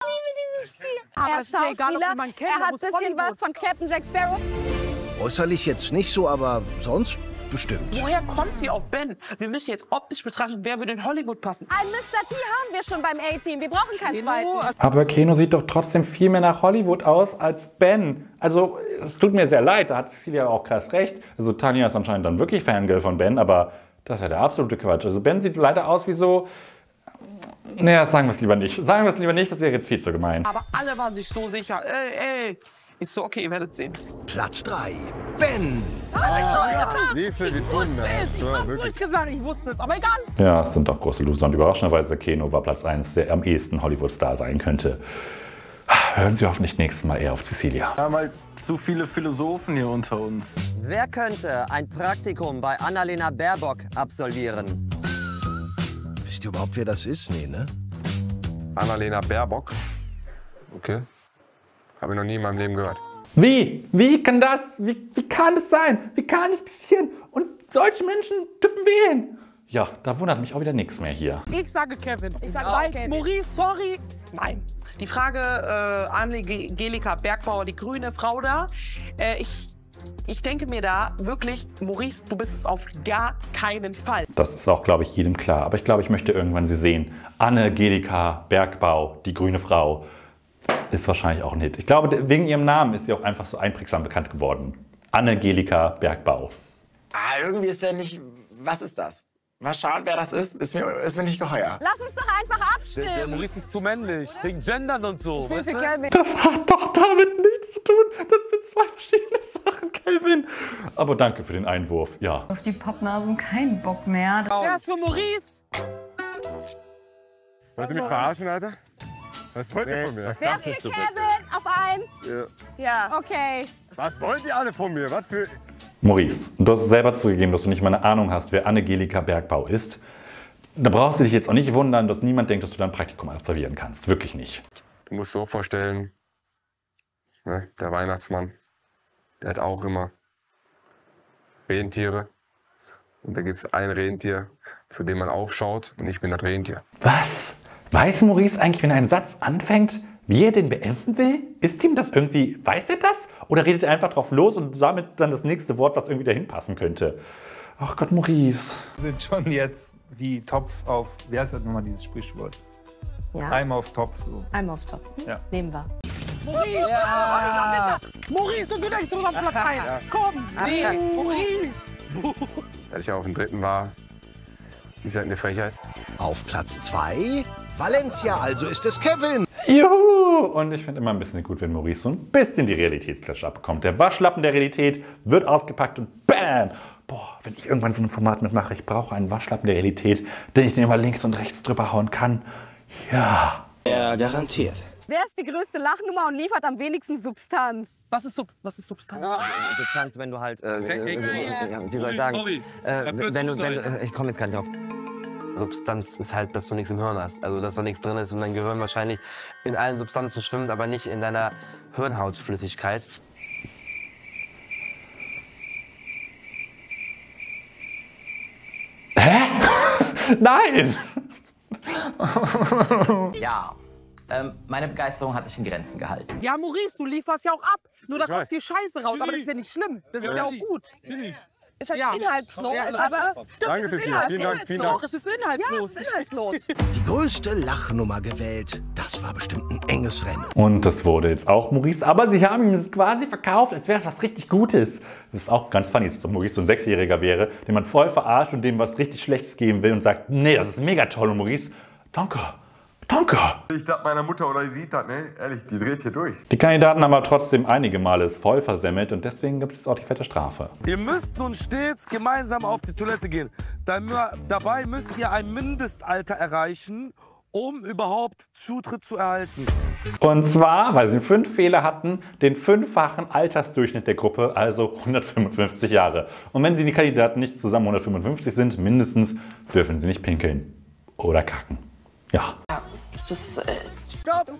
Er ist Schauspieler, er hat ein bisschen was von Captain Jack Sparrow. Äußerlich jetzt nicht so, aber sonst bestimmt. Woher kommt die auf Ben? Wir müssen jetzt optisch betrachten, wer würde in Hollywood passen. Ein Mr. T haben wir schon beim A-Team. Wir brauchen keinen zweiten. Aber Keno sieht doch trotzdem viel mehr nach Hollywood aus als Ben. Also, es tut mir sehr leid, da hat Cecilia auch krass recht. Also, Tanja ist anscheinend dann wirklich Fangirl von Ben, aber das ist ja der absolute Quatsch. Also, Ben sieht leider aus wie so... Naja, sagen wir es lieber nicht. Sagen wir es lieber nicht, das wäre jetzt viel zu gemein. Aber alle waren sich so sicher. Ey. Ist so, okay, ihr werdet sehen. Platz 3. Ben. Wie viel Vitrunen, Ich gesagt, ich wusste es, aber egal. Ja, es sind doch große Loser und überraschenderweise Keno war Platz 1, der am ehesten Hollywood-Star sein könnte. Hören Sie hoffentlich nächstes Mal eher auf Cecilia. Wir haben halt zu viele Philosophen hier unter uns. Wer könnte ein Praktikum bei Annalena Baerbock absolvieren? Wisst ihr überhaupt, wer das ist? Nee, ne? Annalena Baerbock. Okay. Habe ich noch nie in meinem Leben gehört. Wie? Wie kann das? Wie kann es sein? Wie kann es passieren? Und solche Menschen dürfen wählen. Ja, da wundert mich auch wieder nichts mehr hier. Ich sage Kevin. Ich sage Maurice, sorry. Nein. Die Frage, Angelika Bergbauer, die grüne Frau da. Ich denke mir da wirklich, Maurice, du bist es auf gar keinen Fall. Das ist auch, glaube ich, jedem klar. Aber ich glaube, ich möchte irgendwann sie sehen. Angelika Bergbau, die grüne Frau. Ist wahrscheinlich auch ein Hit. Ich glaube, wegen ihrem Namen ist sie auch einfach so einprägsam bekannt geworden. Angelika Bergbau. Irgendwie ist der nicht... Was ist das? Mal schauen, wer das ist. Ist mir nicht geheuer. Lass uns doch einfach abstimmen. Der Maurice ist zu männlich, wegen Gendern und so. Weißt du? Das hat doch damit nichts zu tun. Das sind 2 verschiedene Sachen, Kelvin. Aber danke für den Einwurf, ja. Auf die Pappnasen keinen Bock mehr. Wer ist für Maurice? Wollt ihr mich verarschen, Alter? Was wollt ihr von mir? Wer ist Kevin? Auf 1? Ja. Okay. Was wollt ihr alle von mir? Was für... Maurice, du hast selber zugegeben, dass du nicht mal eine Ahnung hast, wer Angelika Bergbau ist. Da brauchst du dich jetzt auch nicht wundern, dass niemand denkt, dass du dein Praktikum absolvieren kannst. Wirklich nicht. Du musst dir auch vorstellen, ne, der Weihnachtsmann, der hat auch immer Rentiere. Und da gibt es ein Rentier, zu dem man aufschaut, und ich bin das Rentier. Was? Weiß Maurice eigentlich, wenn er einen Satz anfängt, wie er den beenden will? Ist ihm das irgendwie, weiß er das? Oder redet er einfach drauf los und damit dann das nächste Wort, was irgendwie dahin passen könnte? Ach Gott, Maurice. Wir sind schon jetzt wie Topf auf, wie heißt das nochmal, dieses Sprichwort? Ja. Eimer auf Topf. So. Eimer auf Topf. Ja. Nehmen wir. Maurice! Ja. Maurice, du denkst so am Platz 1. Ja. Komm, nee, Maurice! Als ich auf dem 3. war, ist halt eine Frechheit. Auf Platz 2 Valencia, also ist es Kevin. Juhu! Und ich finde immer ein bisschen gut, wenn Maurice so ein bisschen die Realitätsklatsche abbekommt. Der Waschlappen der Realität wird ausgepackt und BAM! Boah, wenn ich irgendwann so ein Format mitmache, ich brauche einen Waschlappen der Realität, den ich den immer links und rechts drüber hauen kann. Ja. Ja, garantiert. Wer ist die größte Lachnummer und liefert am wenigsten Substanz? Was ist Substanz? Substanz, wenn du halt, wie soll ich sagen, wenn du, ich komme jetzt gar nicht auf. Substanz ist halt, dass du nichts im Hirn hast, also dass da nichts drin ist und dein Gehirn wahrscheinlich in allen Substanzen schwimmt, aber nicht in deiner Hirnhautflüssigkeit. Hä? Nein! Ja, meine Begeisterung hat sich in Grenzen gehalten. Ja, Maurice, du lieferst ja auch ab. Nur da kommt viel Scheiße raus, aber das ist ja nicht schlimm. Das ist ja auch gut. Ist halt inhaltslos, aber Danke, Cecilia. Vielen Dank, vielen Dank. Das ist inhaltslos. Ja, es ist inhaltslos. Die größte Lachnummer gewählt. Das war bestimmt ein enges Rennen. Und das wurde jetzt auch Maurice. Aber sie haben ihm das quasi verkauft, als wäre es was richtig Gutes. Das ist auch ganz funny, dass Maurice so ein 6-Jähriger wäre, den man voll verarscht und dem was richtig Schlechtes geben will und sagt, nee, das ist mega toll. Und Maurice, danke. Danke! Ich dachte meiner Mutter oder sie sieht das, ne? Ehrlich, die dreht hier durch. Die Kandidaten haben aber trotzdem einige Male es voll versemmelt und deswegen gibt es jetzt auch die fette Strafe. Ihr müsst nun stets gemeinsam auf die Toilette gehen. Dabei müsst ihr ein Mindestalter erreichen, um überhaupt Zutritt zu erhalten. Und zwar, weil sie 5 Fehler hatten, den 5-fachen Altersdurchschnitt der Gruppe, also 155 Jahre. Und wenn die Kandidaten nicht zusammen 155 sind, mindestens dürfen sie nicht pinkeln oder kacken. Ja. Stopp!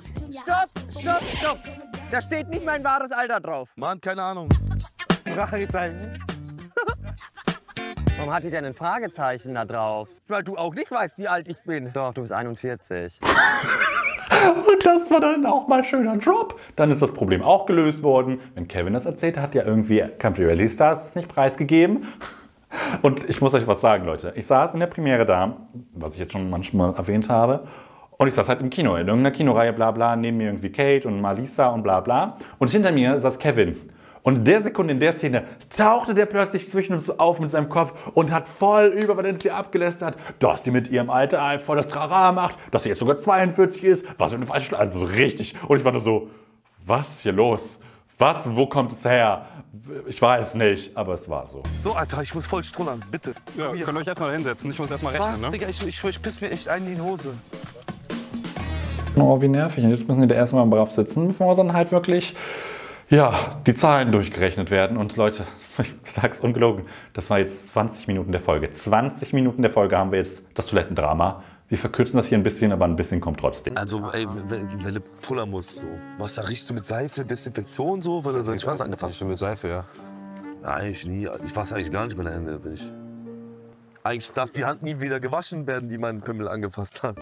Da steht nicht mein wahres Alter drauf. Mann, keine Ahnung. Fragezeichen. Warum hat die denn ein Fragezeichen da drauf? Weil du auch nicht weißt, wie alt ich bin. Doch, du bist 41. Und das war dann auch mal ein schöner Drop. Dann ist das Problem auch gelöst worden. Wenn Kevin das erzählt hat, ja irgendwie Country Reality Stars es nicht preisgegeben. Und ich muss euch was sagen, Leute. Ich saß in der Premiere da, was ich jetzt schon manchmal erwähnt habe. Und ich saß halt im Kino, in irgendeiner Kinoreihe, bla bla. Neben mir irgendwie Kate und Malisa und bla bla. Und hinter mir saß Kevin. Und in der Sekunde, in der Szene, tauchte der plötzlich zwischen uns auf mit seinem Kopf und hat voll über sie abgelästert, dass die mit ihrem Alter voll das Trara macht, dass sie jetzt sogar 42 ist, was für eine falsche Schla. Also so richtig. Und ich war nur so, was ist hier los? Was, wo kommt es her? Ich weiß nicht, aber es war so. So, Alter, ich muss voll strullern, bitte. Ja, könnt ihr euch erstmal hinsetzen. Ich muss erstmal rechnen, Was, ne? Digga, ich piss mir echt einen in die Hose. Oh, wie nervig. Und jetzt müssen die da erstmal brav sitzen, bevor dann halt wirklich, ja, die Zahlen durchgerechnet werden. Und Leute, ich sag's ungelogen, das war jetzt 20 Minuten der Folge. 20 Minuten der Folge haben wir jetzt das Toilettendrama. Wir verkürzen das hier ein bisschen, aber ein bisschen kommt trotzdem. Also, ey, wenn du pullern musst, so. Was, da riechst du mit Seife, Desinfektion so? Oder so? Ich weiß angefasst schon mit Seife, ja. Nein, ich nie. Ich fasse eigentlich gar nicht meine Hände, wenn ich. Eigentlich darf die Hand nie wieder gewaschen werden, die meinen Pimmel angefasst hat.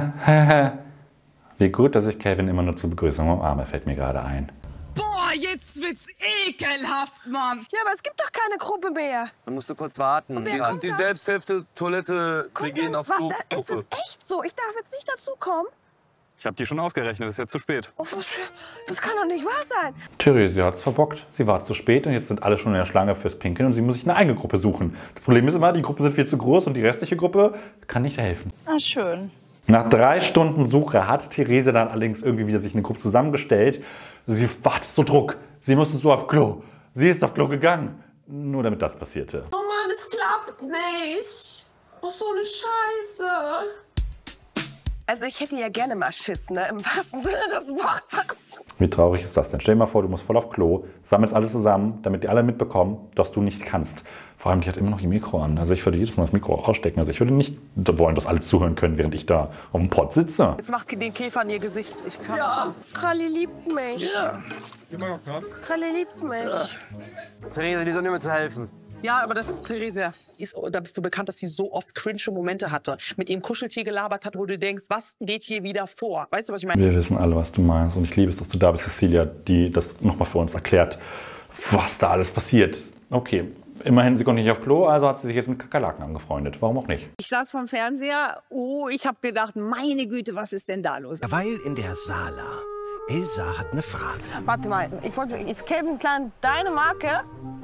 Wie gut, dass ich Kevin immer nur zur Begrüßung umarme, fällt mir gerade ein. Boah, jetzt wird's ekelhaft, Mann. Ja, aber es gibt doch keine Gruppe mehr. Dann musst du kurz warten. Wir sind die Selbsthilfe, Toilette, wir gehen auf Klo. Ist es echt so? Ich darf jetzt nicht dazu kommen? Ich habe die schon ausgerechnet, ist jetzt zu spät. Oh, das kann doch nicht wahr sein. Therese hat es verbockt. Sie war zu spät und jetzt sind alle schon in der Schlange fürs Pinkeln und sie muss sich eine eigene Gruppe suchen. Das Problem ist immer, die Gruppen sind viel zu groß und die restliche Gruppe kann nicht helfen. Ah, schön. Nach 3 Stunden Suche hat Therese dann allerdings irgendwie wieder sich eine Gruppe zusammengestellt. Sie wartet so Druck. Sie musste so auf Klo. Sie ist auf Klo gegangen. Nur damit das passierte. Oh Mann, es klappt nicht. Oh, so eine Scheiße. Also ich hätte ja gerne mal Schiss, ne? Im wahrsten Sinne des Wortes. Wie traurig ist das denn? Stell dir mal vor, du musst voll auf Klo, sammelst alle zusammen, damit die alle mitbekommen, dass du nicht kannst. Vor allem, die hat immer noch ihr Mikro an. Also ich würde jedes Mal das Mikro ausstecken. Also ich würde nicht wollen, dass alle zuhören können, während ich da auf dem Pott sitze. Jetzt macht den Käfer in ihr Gesicht. Ich kann Ja, Kralli liebt mich. Ja. Kralli liebt mich. Therese, die soll mir zu helfen. Ja, aber das ist Therese. Die ist dafür bekannt, dass sie so oft cringe Momente hatte. Mit ihrem Kuscheltier gelabert hat, wo du denkst, was geht hier wieder vor? Weißt du, was ich meine? Wir wissen alle, was du meinst. Und ich liebe es, dass du da bist, Cecilia, die das nochmal für uns erklärt, was da alles passiert. Okay, immerhin, sie konnte nicht auf Klo, also hat sie sich jetzt mit Kakerlaken angefreundet. Warum auch nicht? Ich saß vom Fernseher, ich habe gedacht, meine Güte, was ist denn da los? Weil in der Sala. Elsa hat eine Frage. Warte mal, ist Calvin Klein deine Marke?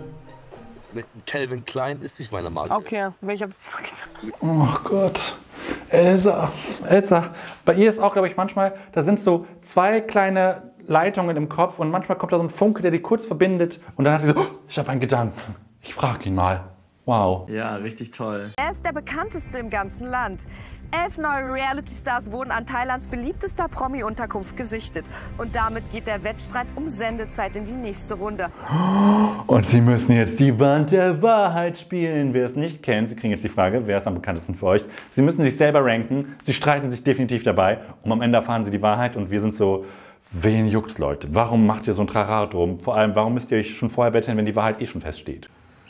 Calvin Klein ist nicht meine Marke. Okay, ich hab's nicht vergessen. Oh Gott. Elsa, bei ihr ist auch, glaube ich, manchmal, da sind so 2 kleine Leitungen im Kopf und manchmal kommt da so ein Funke, der die kurz verbindet und dann hat sie so, ich habe einen Gedanken. Ich frage ihn mal. Wow. Ja, richtig toll. Er ist der bekannteste im ganzen Land. 11 neue Reality-Stars wurden an Thailands beliebtester Promi-Unterkunft gesichtet. Und damit geht der Wettstreit um Sendezeit in die nächste Runde. Und sie müssen jetzt die Wand der Wahrheit spielen. Wer es nicht kennt, Sie kriegen jetzt die Frage, wer ist am bekanntesten für euch? Sie müssen sich selber ranken, sie streiten sich definitiv dabei und am Ende erfahren sie die Wahrheit und wir sind so, wen juckt's, Leute? Warum macht ihr so ein Trara drum? Vor allem, warum müsst ihr euch schon vorher betteln, wenn die Wahrheit eh schon feststeht?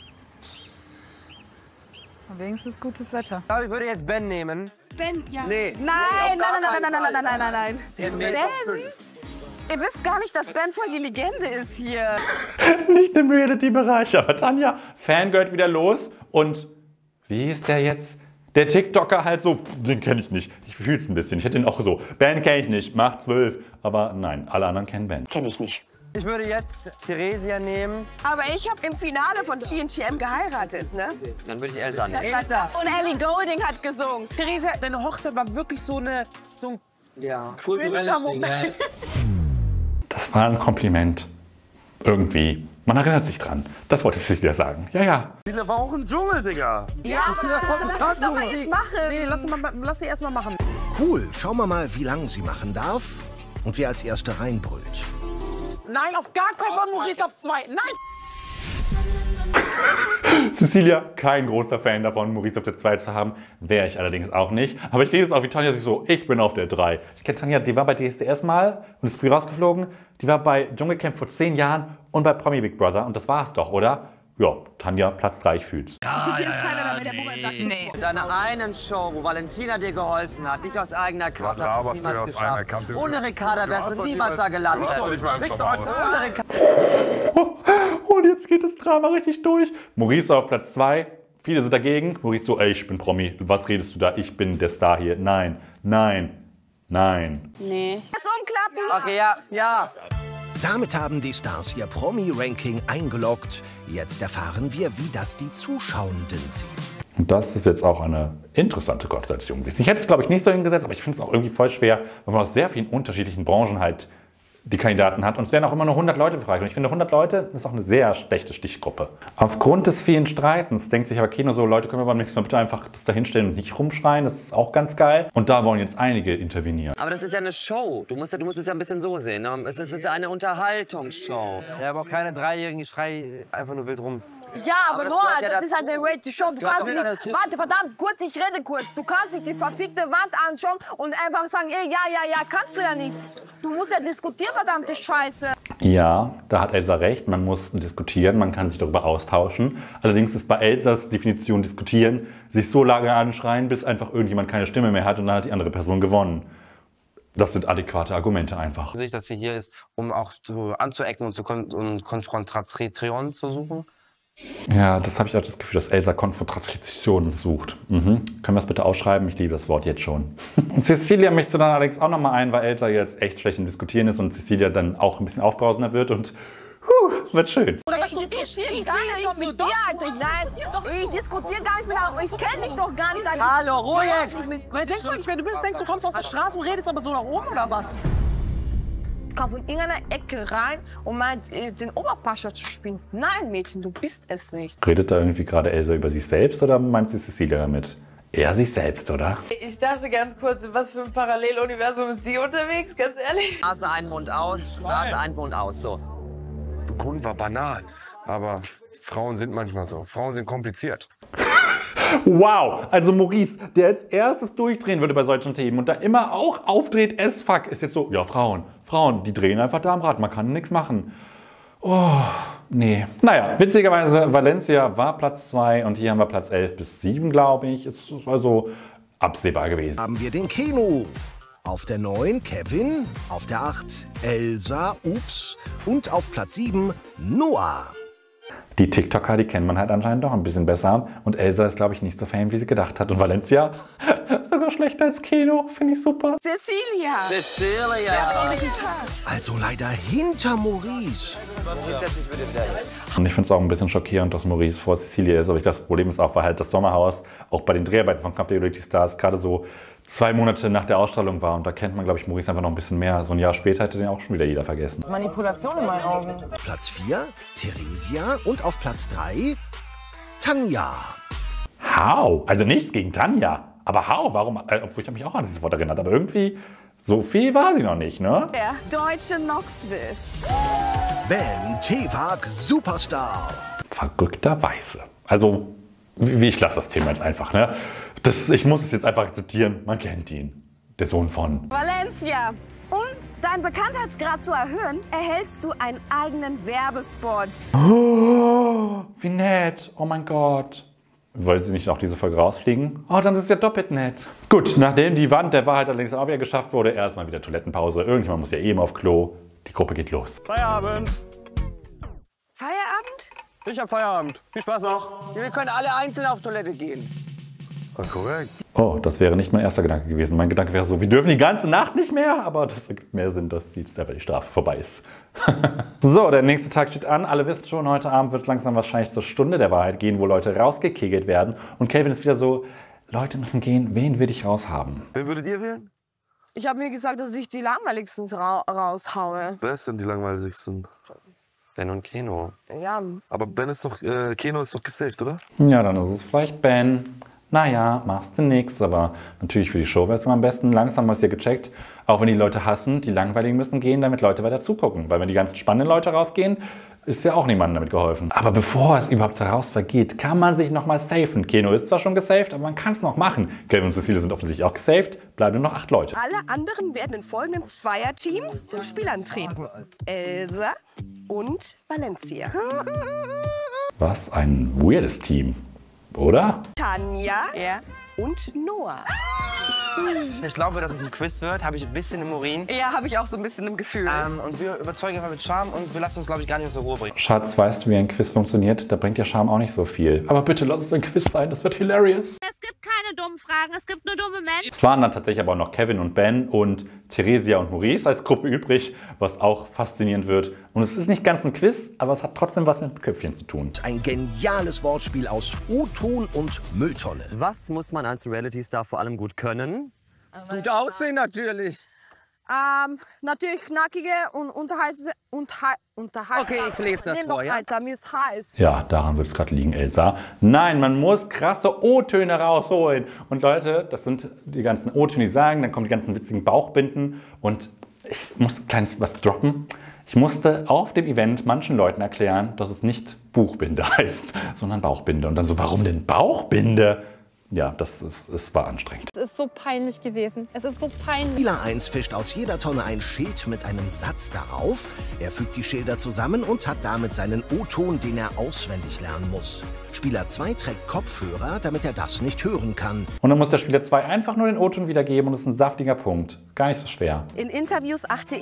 Wenigstens gutes Wetter. Ich glaube, ich würde jetzt Ben nehmen. Ben, ja. Nee. Nein. Ben? Ihr wisst gar nicht, dass Ben voll die Legende ist hier. Nicht im Reality-Bereich, aber Tanja, Fangirl wieder los und wie ist der jetzt? Der TikToker halt so, den kenne ich nicht. Ich fühle es ein bisschen. Ich hätte ihn auch so, Ben kenne ich nicht, macht 12. Aber nein, alle anderen kennen Ben. Kenne ich nicht. Ich würde jetzt Theresia nehmen. Aber ich habe im Finale von GNTM geheiratet, ne? Dann würde ich Elsa nehmen. Und Ellie Goulding hat gesungen. Theresa, deine Hochzeit war wirklich so ein kulturelles Moment. Das war ein Kompliment. Irgendwie. Man erinnert sich dran. Das wollte ich dir sagen. Ja, ja. Die war auch im Dschungel, Digga. Ja, lass doch mal jetzt machen. Nee, lass sie erst mal machen. Cool, schauen wir mal, wie lange sie machen darf. und wer als Erster reinbrüllt. Nein, auf gar keinen Fall Maurice auf 2. Nein! Cecilia, kein großer Fan davon, Maurice auf der 2 zu haben. Wäre ich allerdings auch nicht. Aber ich liebe es auch, wie Tanja sich so, ich bin auf der 3. Ich kenne Tanja, die war bei DSDS mal und ist früh rausgeflogen. Die war bei Dschungelcamp vor 10 Jahren und bei Promi Big Brother. Und das war's doch, oder? Ja, Tanja, Platz 3, ich fühl's. Nee. Deine einen Show, wo Valentina dir geholfen hat, nicht aus eigener Kraft, hast du es niemals geschafft. Ohne Ricarda wärst du niemals da gelandet. Und jetzt geht das Drama richtig durch. Maurice auf Platz 2. Viele sind dagegen. Maurice so, ey, ich bin Promi. Was redest du da? Ich bin der Star hier. Nein, nein, nein. Nee. Jetzt umklappen. Okay, ja, ja. Damit haben die Stars ihr Promi-Ranking eingeloggt. Jetzt erfahren wir, wie das die Zuschauenden sehen. Und das ist jetzt auch eine interessante Konstellation gewesen. Ich hätte es, glaube ich, nicht so hingesetzt, aber ich finde es auch irgendwie voll schwer, weil man aus sehr vielen unterschiedlichen Branchen halt die Kandidaten hat. Und es werden auch immer nur 100 Leute befragt. Und ich finde, 100 Leute ist auch eine sehr schlechte Stichgruppe. Aufgrund des vielen Streitens denkt sich aber Keno so, Leute, können wir beim nächsten Mal bitte einfach das da hinstellen und nicht rumschreien. Das ist auch ganz geil. Und da wollen jetzt einige intervenieren. Aber das ist ja eine Show. Du musst es ja ein bisschen so sehen. Ne? Es ist ja eine Unterhaltungsshow. Ja, aber auch keine Dreijährigen, die schreien einfach nur wild rum. Ja, aber das Noah, gehört ja das ist dazu. halt eine Reality-Show. Du Das kannst gehört nicht, dazu. warte, verdammt, kurz, ich rede kurz. Du kannst nicht die verfickte Wand anschauen und einfach sagen, ey, ja, kannst du ja nicht. Du musst ja diskutieren, verdammte Scheiße. Ja, da hat Elsa recht. Man muss diskutieren, man kann sich darüber austauschen. Allerdings ist bei Elsas Definition diskutieren, sich so lange anschreien, bis einfach irgendjemand keine Stimme mehr hat und dann hat die andere Person gewonnen. Das sind adäquate Argumente einfach. Ich, dass sie hier ist, um auch anzuecken und Konfrontation zu suchen. Ja, das habe ich auch das Gefühl, dass Elsa Konfrontation sucht. Können wir es bitte ausschreiben? Ich liebe das Wort jetzt schon. Cecilia mischt dann allerdings auch nochmal ein, weil Elsa jetzt echt schlecht im Diskutieren ist und Cecilia dann auch ein bisschen aufbrausender wird und wird schön. Ich diskutiere gar nicht mit dir, Alter. Nein, ich diskutiere gar nicht mit dir. Ich kenne dich doch gar nicht. Alter. Hallo, Ruhe jetzt! Wer denkst du eigentlich, wer du bist? Denkst du, kommst aus der Straße und redest aber so nach oben oder was? Kommt von irgendeiner Ecke rein und meint, den Oberpascha zu spielen. Nein, Mädchen, du bist es nicht. Redet da irgendwie gerade Elsa über sich selbst oder meint sie Cecilia damit? Eher sich selbst, oder? Ich dachte ganz kurz, in was für ein Paralleluniversum ist die unterwegs, ganz ehrlich? Nase ein, Mund aus, Nase ein, Mund aus, so. Der Grund war banal, aber Frauen sind manchmal so. Frauen sind kompliziert. Wow, also Maurice, der als erstes durchdrehen würde bei solchen Themen und da immer auch aufdreht as fuck, ist jetzt so, ja Frauen, die drehen einfach da am Rad, man kann nichts machen. Oh, nee. Naja, witzigerweise, Valencia war Platz 2 und hier haben wir Platz 11 bis 7, glaube ich. Ist also absehbar gewesen. Haben wir den Keno. Auf der 9 Kevin, auf der 8 Elsa, ups, und auf Platz 7 Noah. Die TikToker, die kennt man halt anscheinend doch ein bisschen besser. Und Elsa ist, glaube ich, nicht so fame, wie sie gedacht hat. Und Valencia sogar schlechter als Keno. Finde ich super. Cecilia. Also leider hinter Maurice. Und ich finde es auch ein bisschen schockierend, dass Maurice vor Cecilia ist. Aber ich glaube, das Problem ist auch, weil halt das Sommerhaus auch bei den Dreharbeiten von Kampf der Reality Stars gerade so 2 Monate nach der Ausstrahlung war. Und da kennt man, glaube ich, Maurice einfach noch ein bisschen mehr. So ein Jahr später hätte den auch schon wieder jeder vergessen. Manipulation in meinen Augen. Platz 4 Theresia und auf Platz 3 Tanja. How? Also nichts gegen Tanja. Aber how? Warum? Obwohl ich habe mich auch an dieses Wort erinnert. Aber irgendwie, so viel war sie noch nicht, ne? Der deutsche Knoxville. Ben Tewak Superstar. Verrückterweise. Also, ich lasse das Thema jetzt einfach, ne? Ich muss es jetzt einfach akzeptieren. Man kennt ihn. Der Sohn von Valencia. Um deinen Bekanntheitsgrad zu erhöhen, erhältst du einen eigenen Werbespot. Oh, wie nett. Oh mein Gott. Wollen Sie nicht auch diese Folge rausfliegen? Oh, dann ist es ja doppelt nett. Gut, nachdem die Wand der Wahrheit allerdings auch wieder geschafft wurde, erstmal wieder Toilettenpause. Irgendjemand muss ja eben auf Klo. Die Gruppe geht los. Feierabend. Feierabend? Ich hab Feierabend. Viel Spaß noch. Wir können alle einzeln auf Toilette gehen. Korrekt. Oh, das wäre nicht mein erster Gedanke gewesen. Mein Gedanke wäre so, wir dürfen die ganze Nacht nicht mehr, aber das ergibt mehr Sinn, dass jetzt einfach die Strafe vorbei ist. So, der nächste Tag steht an. Alle wissen schon, heute Abend wird es langsam wahrscheinlich zur Stunde der Wahrheit gehen, wo Leute rausgekegelt werden. Und Kelvin ist wieder so, Leute müssen gehen, wen will ich raushaben? Wen würdet ihr wählen? Ich habe mir gesagt, dass ich die langweiligsten raushaue. Wer ist denn die langweiligsten? Ben und Keno. Ja. Aber Ben ist doch, Keno ist doch gesaved, oder? Ja, dann ist es vielleicht Ben. Naja, machst du nix, aber natürlich für die Show wäre es am besten. Langsam hast du ja gecheckt, auch wenn die Leute hassen, die Langweiligen müssen gehen, damit Leute weiter zugucken. Weil wenn die ganzen spannenden Leute rausgehen, ist ja auch niemandem damit geholfen. Aber bevor es überhaupt heraus vergeht, kann man sich nochmal safen. Keno ist zwar schon gesaved, aber man kann es noch machen. Kevin und Cecile sind offensichtlich auch gesaved, bleiben nur noch 8 Leute. Alle anderen werden in folgenden Zweierteams zum Spiel antreten. Elsa und Valencia. Was ein weirdes Team, oder? Tanja und Noah. Ich glaube, dass es ein Quiz wird, habe ich ein bisschen im Urin. Ja, habe ich auch so ein bisschen im Gefühl. Und wir überzeugen einfach mit Charme und wir lassen uns, glaube ich, gar nicht aus der Ruhe bringen. Schatz, weißt du, wie ein Quiz funktioniert? Da bringt ja Charme auch nicht so viel. Aber bitte lass es ein Quiz sein, das wird hilarious. Es gibt keine dummen Fragen, es gibt nur dumme Menschen. Es waren dann tatsächlich aber auch noch Kevin und Ben und Theresia und Maurice als Gruppe übrig, was auch faszinierend wird. Und es ist nicht ganz ein Quiz, aber es hat trotzdem was mit Köpfchen zu tun. Ein geniales Wortspiel aus O-Ton und Mülltonne. Was muss man als Reality-Star vor allem gut können? Gut aussehen natürlich. Natürlich knackige und unterhaltsame. Okay, ich lese das vor, ja? Alter, mir ist heiß. Ja, daran wird es gerade liegen, Elsa. Nein, man muss krasse O-Töne rausholen. Und Leute, das sind die ganzen O-Töne, die sagen, dann kommen die ganzen witzigen Bauchbinden. Und ich muss ein kleines was droppen. Ich musste auf dem Event manchen Leuten erklären, dass es nicht Buchbinde heißt, sondern Bauchbinde. Und dann so, warum denn Bauchbinde? Ja, es war anstrengend. Es ist so peinlich gewesen. Es ist so peinlich. Spieler 1 fischt aus jeder Tonne ein Schild mit einem Satz darauf. Er fügt die Schilder zusammen und hat damit seinen O-Ton, den er auswendig lernen muss. Spieler 2 trägt Kopfhörer, damit er das nicht hören kann. Und dann muss der Spieler 2 einfach nur den O-Ton wiedergeben und das ist ein saftiger Punkt. Gar nicht so schwer. In Interviews achte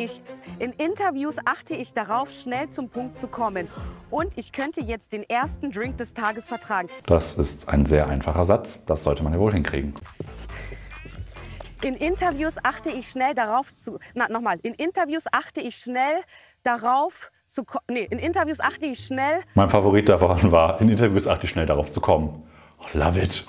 ich darauf, schnell zum Punkt zu kommen. Und ich könnte jetzt den ersten Drink des Tages vertragen. Das ist ein sehr einfacher Satz. Das sollte man ja wohl hinkriegen. In Interviews achte ich schnell darauf zu... In Interviews achte ich schnell darauf zu... in Interviews achte ich schnell... Mein Favorit davon war, in Interviews achte ich schnell darauf zu kommen. Oh, love it.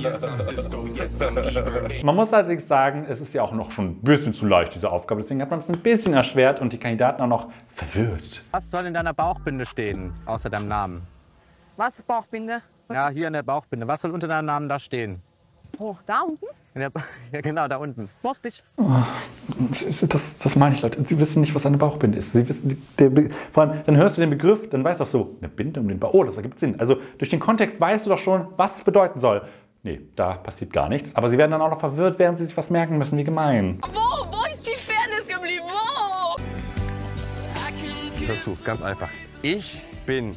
Man muss allerdings sagen, es ist ja auch noch schon ein bisschen zu leicht, diese Aufgabe. Deswegen hat man es ein bisschen erschwert und die Kandidaten auch noch verwirrt. Was soll in deiner Bauchbinde stehen, außer deinem Namen? Was ist Bauchbinde? Ja, hier in der Bauchbinde. Was soll unter deinem Namen da stehen? Oh, da unten? Ja, genau, da unten. Was bist du? Das meine ich, Leute. Sie wissen nicht, was eine Bauchbinde ist. Sie wissen, vor allem, dann hörst du den Begriff, dann weißt du auch so, eine Binde um den Bauch. Oh, das ergibt Sinn. Also durch den Kontext weißt du doch schon, was es bedeuten soll. Nee, da passiert gar nichts. Aber sie werden dann auch noch verwirrt, während sie sich was merken müssen. Wie gemein. Wo ist die Fairness geblieben? Wo? Dazu, ganz einfach. Ich bin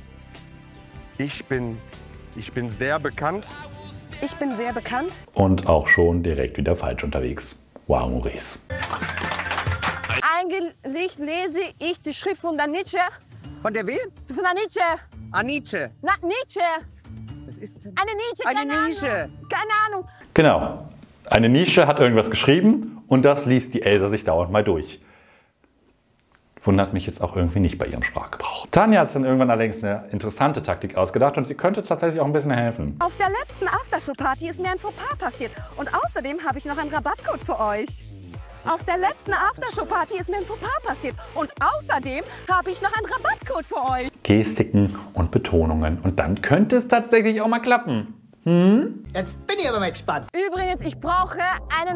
sehr bekannt. Ich bin sehr bekannt. Und auch schon direkt wieder falsch unterwegs. Wow, Maurice. Eigentlich lese ich die Schrift von der Nietzsche. Von der wen? Von der Nietzsche. Nietzsche. Na, Nietzsche. Was ist denn? Eine Nietzsche, Eine Nische. Keine Ahnung. Genau. Eine Nische hat irgendwas geschrieben und das liest die Elsa sich dauernd mal durch. Wundert mich jetzt auch irgendwie nicht bei ihrem Sprachgebrauch. Tanja hat sich dann irgendwann allerdings eine interessante Taktik ausgedacht und sie könnte tatsächlich auch ein bisschen helfen. Auf der letzten Aftershow-Party ist mir ein Fauxpas passiert. Und außerdem habe ich noch einen Rabattcode für euch. Auf der letzten Aftershow-Party ist mir ein Fauxpas passiert. Und außerdem habe ich noch einen Rabattcode für euch. Gestiken und Betonungen. Und dann könnte es tatsächlich auch mal klappen. Jetzt bin ich aber mal gespannt. Übrigens, ich brauche einen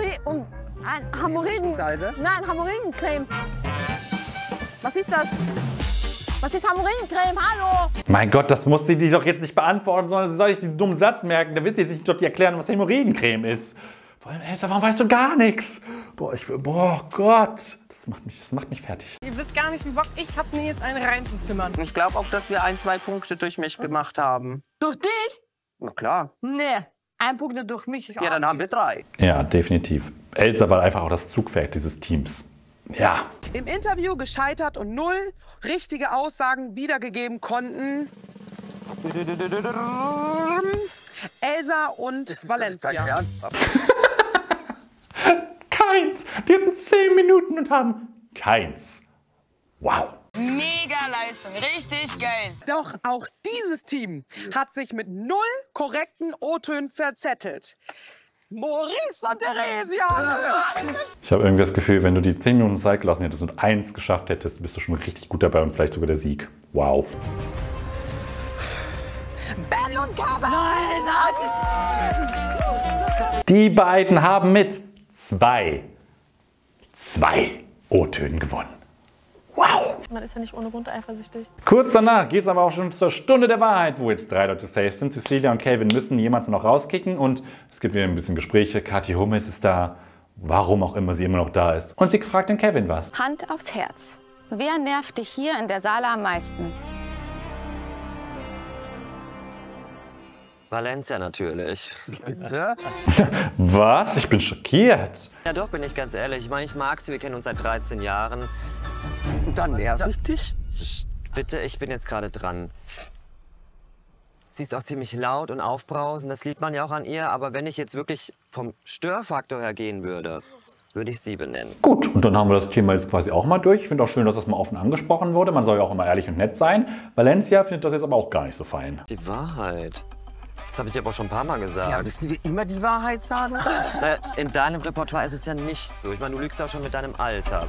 Salbe? Nein, Hämorrhoidencreme. Was ist das? Was ist Hämorrhoidencreme? Hallo? Mein Gott, das muss sie dir doch jetzt nicht beantworten, sondern sie soll sich den dummen Satz merken. Da wird sie sich doch erklären, was Hämorrhoidencreme ist. Vor allem, Elsa, warum weißt du gar nichts? Boah, Gott. Das macht mich fertig. Ihr wisst gar nicht, wie Bock ich hab, mir jetzt einen reinzuzimmern. Ich glaube auch, dass wir 1-2 Punkte durch mich gemacht haben. Durch dich? Na klar. Nee, ein Punkt nur durch mich. Ja, dann haben wir 3. Ja, definitiv. Elsa war einfach auch das Zugpferd dieses Teams. Ja. Im Interview gescheitert und 0 richtige Aussagen wiedergegeben konnten Elsa und Valencia. Keins. Die hatten 10 Minuten und haben keins. Wow. Mega Leistung, richtig geil. Doch auch dieses Team hat sich mit 0 korrekten O-Tönen verzettelt. Maurice und Theresia! Ich habe irgendwie das Gefühl, wenn du die 10 Minuten Zeit gelassen hättest und 1 geschafft hättest, bist du schon richtig gut dabei und vielleicht sogar der Sieg. Wow. Bell und Carmen. Die beiden haben mit zwei O-Tönen gewonnen. Wow! Man ist ja nicht ohne Grund eifersüchtig. Kurz danach geht es aber auch schon zur Stunde der Wahrheit, wo jetzt 3 Leute safe sind. Cecilia und Calvin müssen jemanden noch rauskicken und es gibt wieder ein bisschen Gespräche. Kathi Hummels ist da, warum auch immer sie immer noch da ist. Und sie fragt den Kevin was. Hand aufs Herz. Wer nervt dich hier in der Saale am meisten? Valencia natürlich. Bitte? Was? Ich bin schockiert. Ja doch, bin ich ganz ehrlich. Ich meine, ich mag sie, wir kennen uns seit 13 Jahren. Und dann nerv ich dich? Bitte, ich bin jetzt gerade dran. Sie ist auch ziemlich laut und aufbrausend, das sieht man ja auch an ihr. Aber wenn ich jetzt wirklich vom Störfaktor her gehen würde, würde ich sie benennen. Gut, und dann haben wir das Thema jetzt quasi auch mal durch. Ich finde auch schön, dass das mal offen angesprochen wurde. Man soll ja auch immer ehrlich und nett sein. Valencia findet das jetzt aber auch gar nicht so fein. Die Wahrheit. Das habe ich dir aber schon ein paar Mal gesagt. Ja, müssen wir immer die Wahrheit sagen? In deinem Repertoire ist es ja nicht so. Ich meine, du lügst auch schon mit deinem Alter.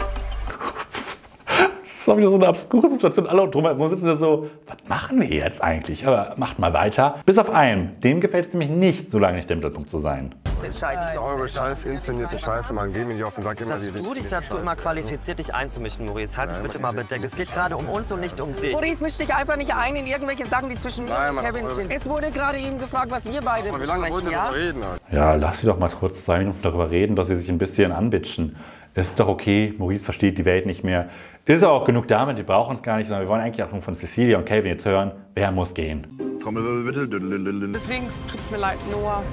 Das war wieder so eine obskure Situation. Alle drumherum sitzen da so, was machen wir jetzt eigentlich? Aber macht mal weiter. Bis auf einen. Dem gefällt es nämlich nicht, so lange nicht der Mittelpunkt zu sein. Entscheidet eure scheiß inszenierte Scheiße, Mann. Geh mir nicht auf den Sack. Immer Dass du dich dazu immer qualifiziert, dich einzumischen, Maurice. Halt es bitte mal bedeckt. Es geht gerade um uns und nicht um dich. Maurice, misch dich einfach nicht ein in irgendwelche Sachen, die zwischen mir und Kevin sind. Es wurde gerade eben gefragt, was wir beide Wie lange wollt ihr darüber reden? Ja, lass sie doch mal kurz 2 Minuten darüber reden, dass sie sich ein bisschen anbitschen. Ist doch okay, Maurice versteht die Welt nicht mehr. Ist auch genug damit, wir brauchen uns gar nicht, sondern wir wollen eigentlich auch nur von Cecilia und Calvin jetzt hören, wer muss gehen. Trommelwirbel bitte. Deswegen tut's mir leid, Noah.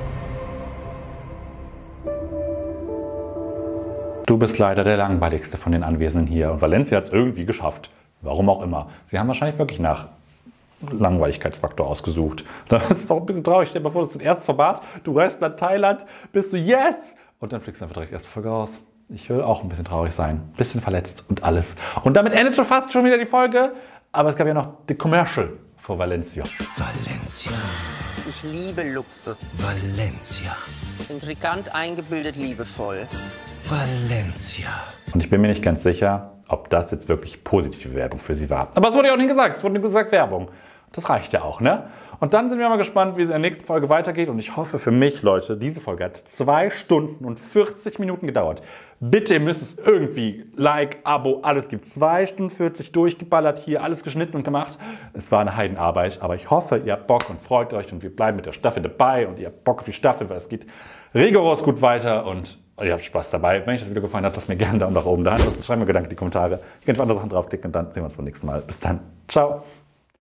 Du bist leider der langweiligste von den Anwesenden hier und Valencia hat es irgendwie geschafft. Warum auch immer. Sie haben wahrscheinlich wirklich nach Langweiligkeitsfaktor ausgesucht. Das ist auch ein bisschen traurig. Stell dir mal vor, das ist erst Format, du reist nach Thailand, bist du yes! Und dann fliegst du einfach direkt erste Folge raus. Ich will auch ein bisschen traurig sein, ein bisschen verletzt und alles. Und damit endet schon fast schon wieder die Folge. Aber es gab ja noch die Commercial für Valencia. Valencia. Ich liebe Luxus. Valencia. Intrigant, eingebildet, liebevoll. Valencia. Und ich bin mir nicht ganz sicher, ob das jetzt wirklich positive Werbung für sie war. Aber es wurde ja auch nicht gesagt. Es wurde nur gesagt Werbung. Das reicht ja auch, ne? Und dann sind wir mal gespannt, wie es in der nächsten Folge weitergeht. Und ich hoffe für mich, Leute, diese Folge hat 2 Stunden und 40 Minuten gedauert. Bitte, ihr müsst es irgendwie, Like, Abo, alles gibt. 2 Stunden 40 durchgeballert hier, alles geschnitten und gemacht. Es war eine Heidenarbeit, aber ich hoffe, ihr habt Bock und freut euch und wir bleiben mit der Staffel dabei und ihr habt Bock auf die Staffel, weil es geht rigoros gut weiter und ihr habt Spaß dabei. Wenn euch das Video gefallen hat, lasst mir gerne einen Daumen nach oben da. Schreibt mir Gedanken in die Kommentare. Ihr könnt auf andere Sachen draufklicken und dann sehen wir uns beim nächsten Mal. Bis dann. Ciao.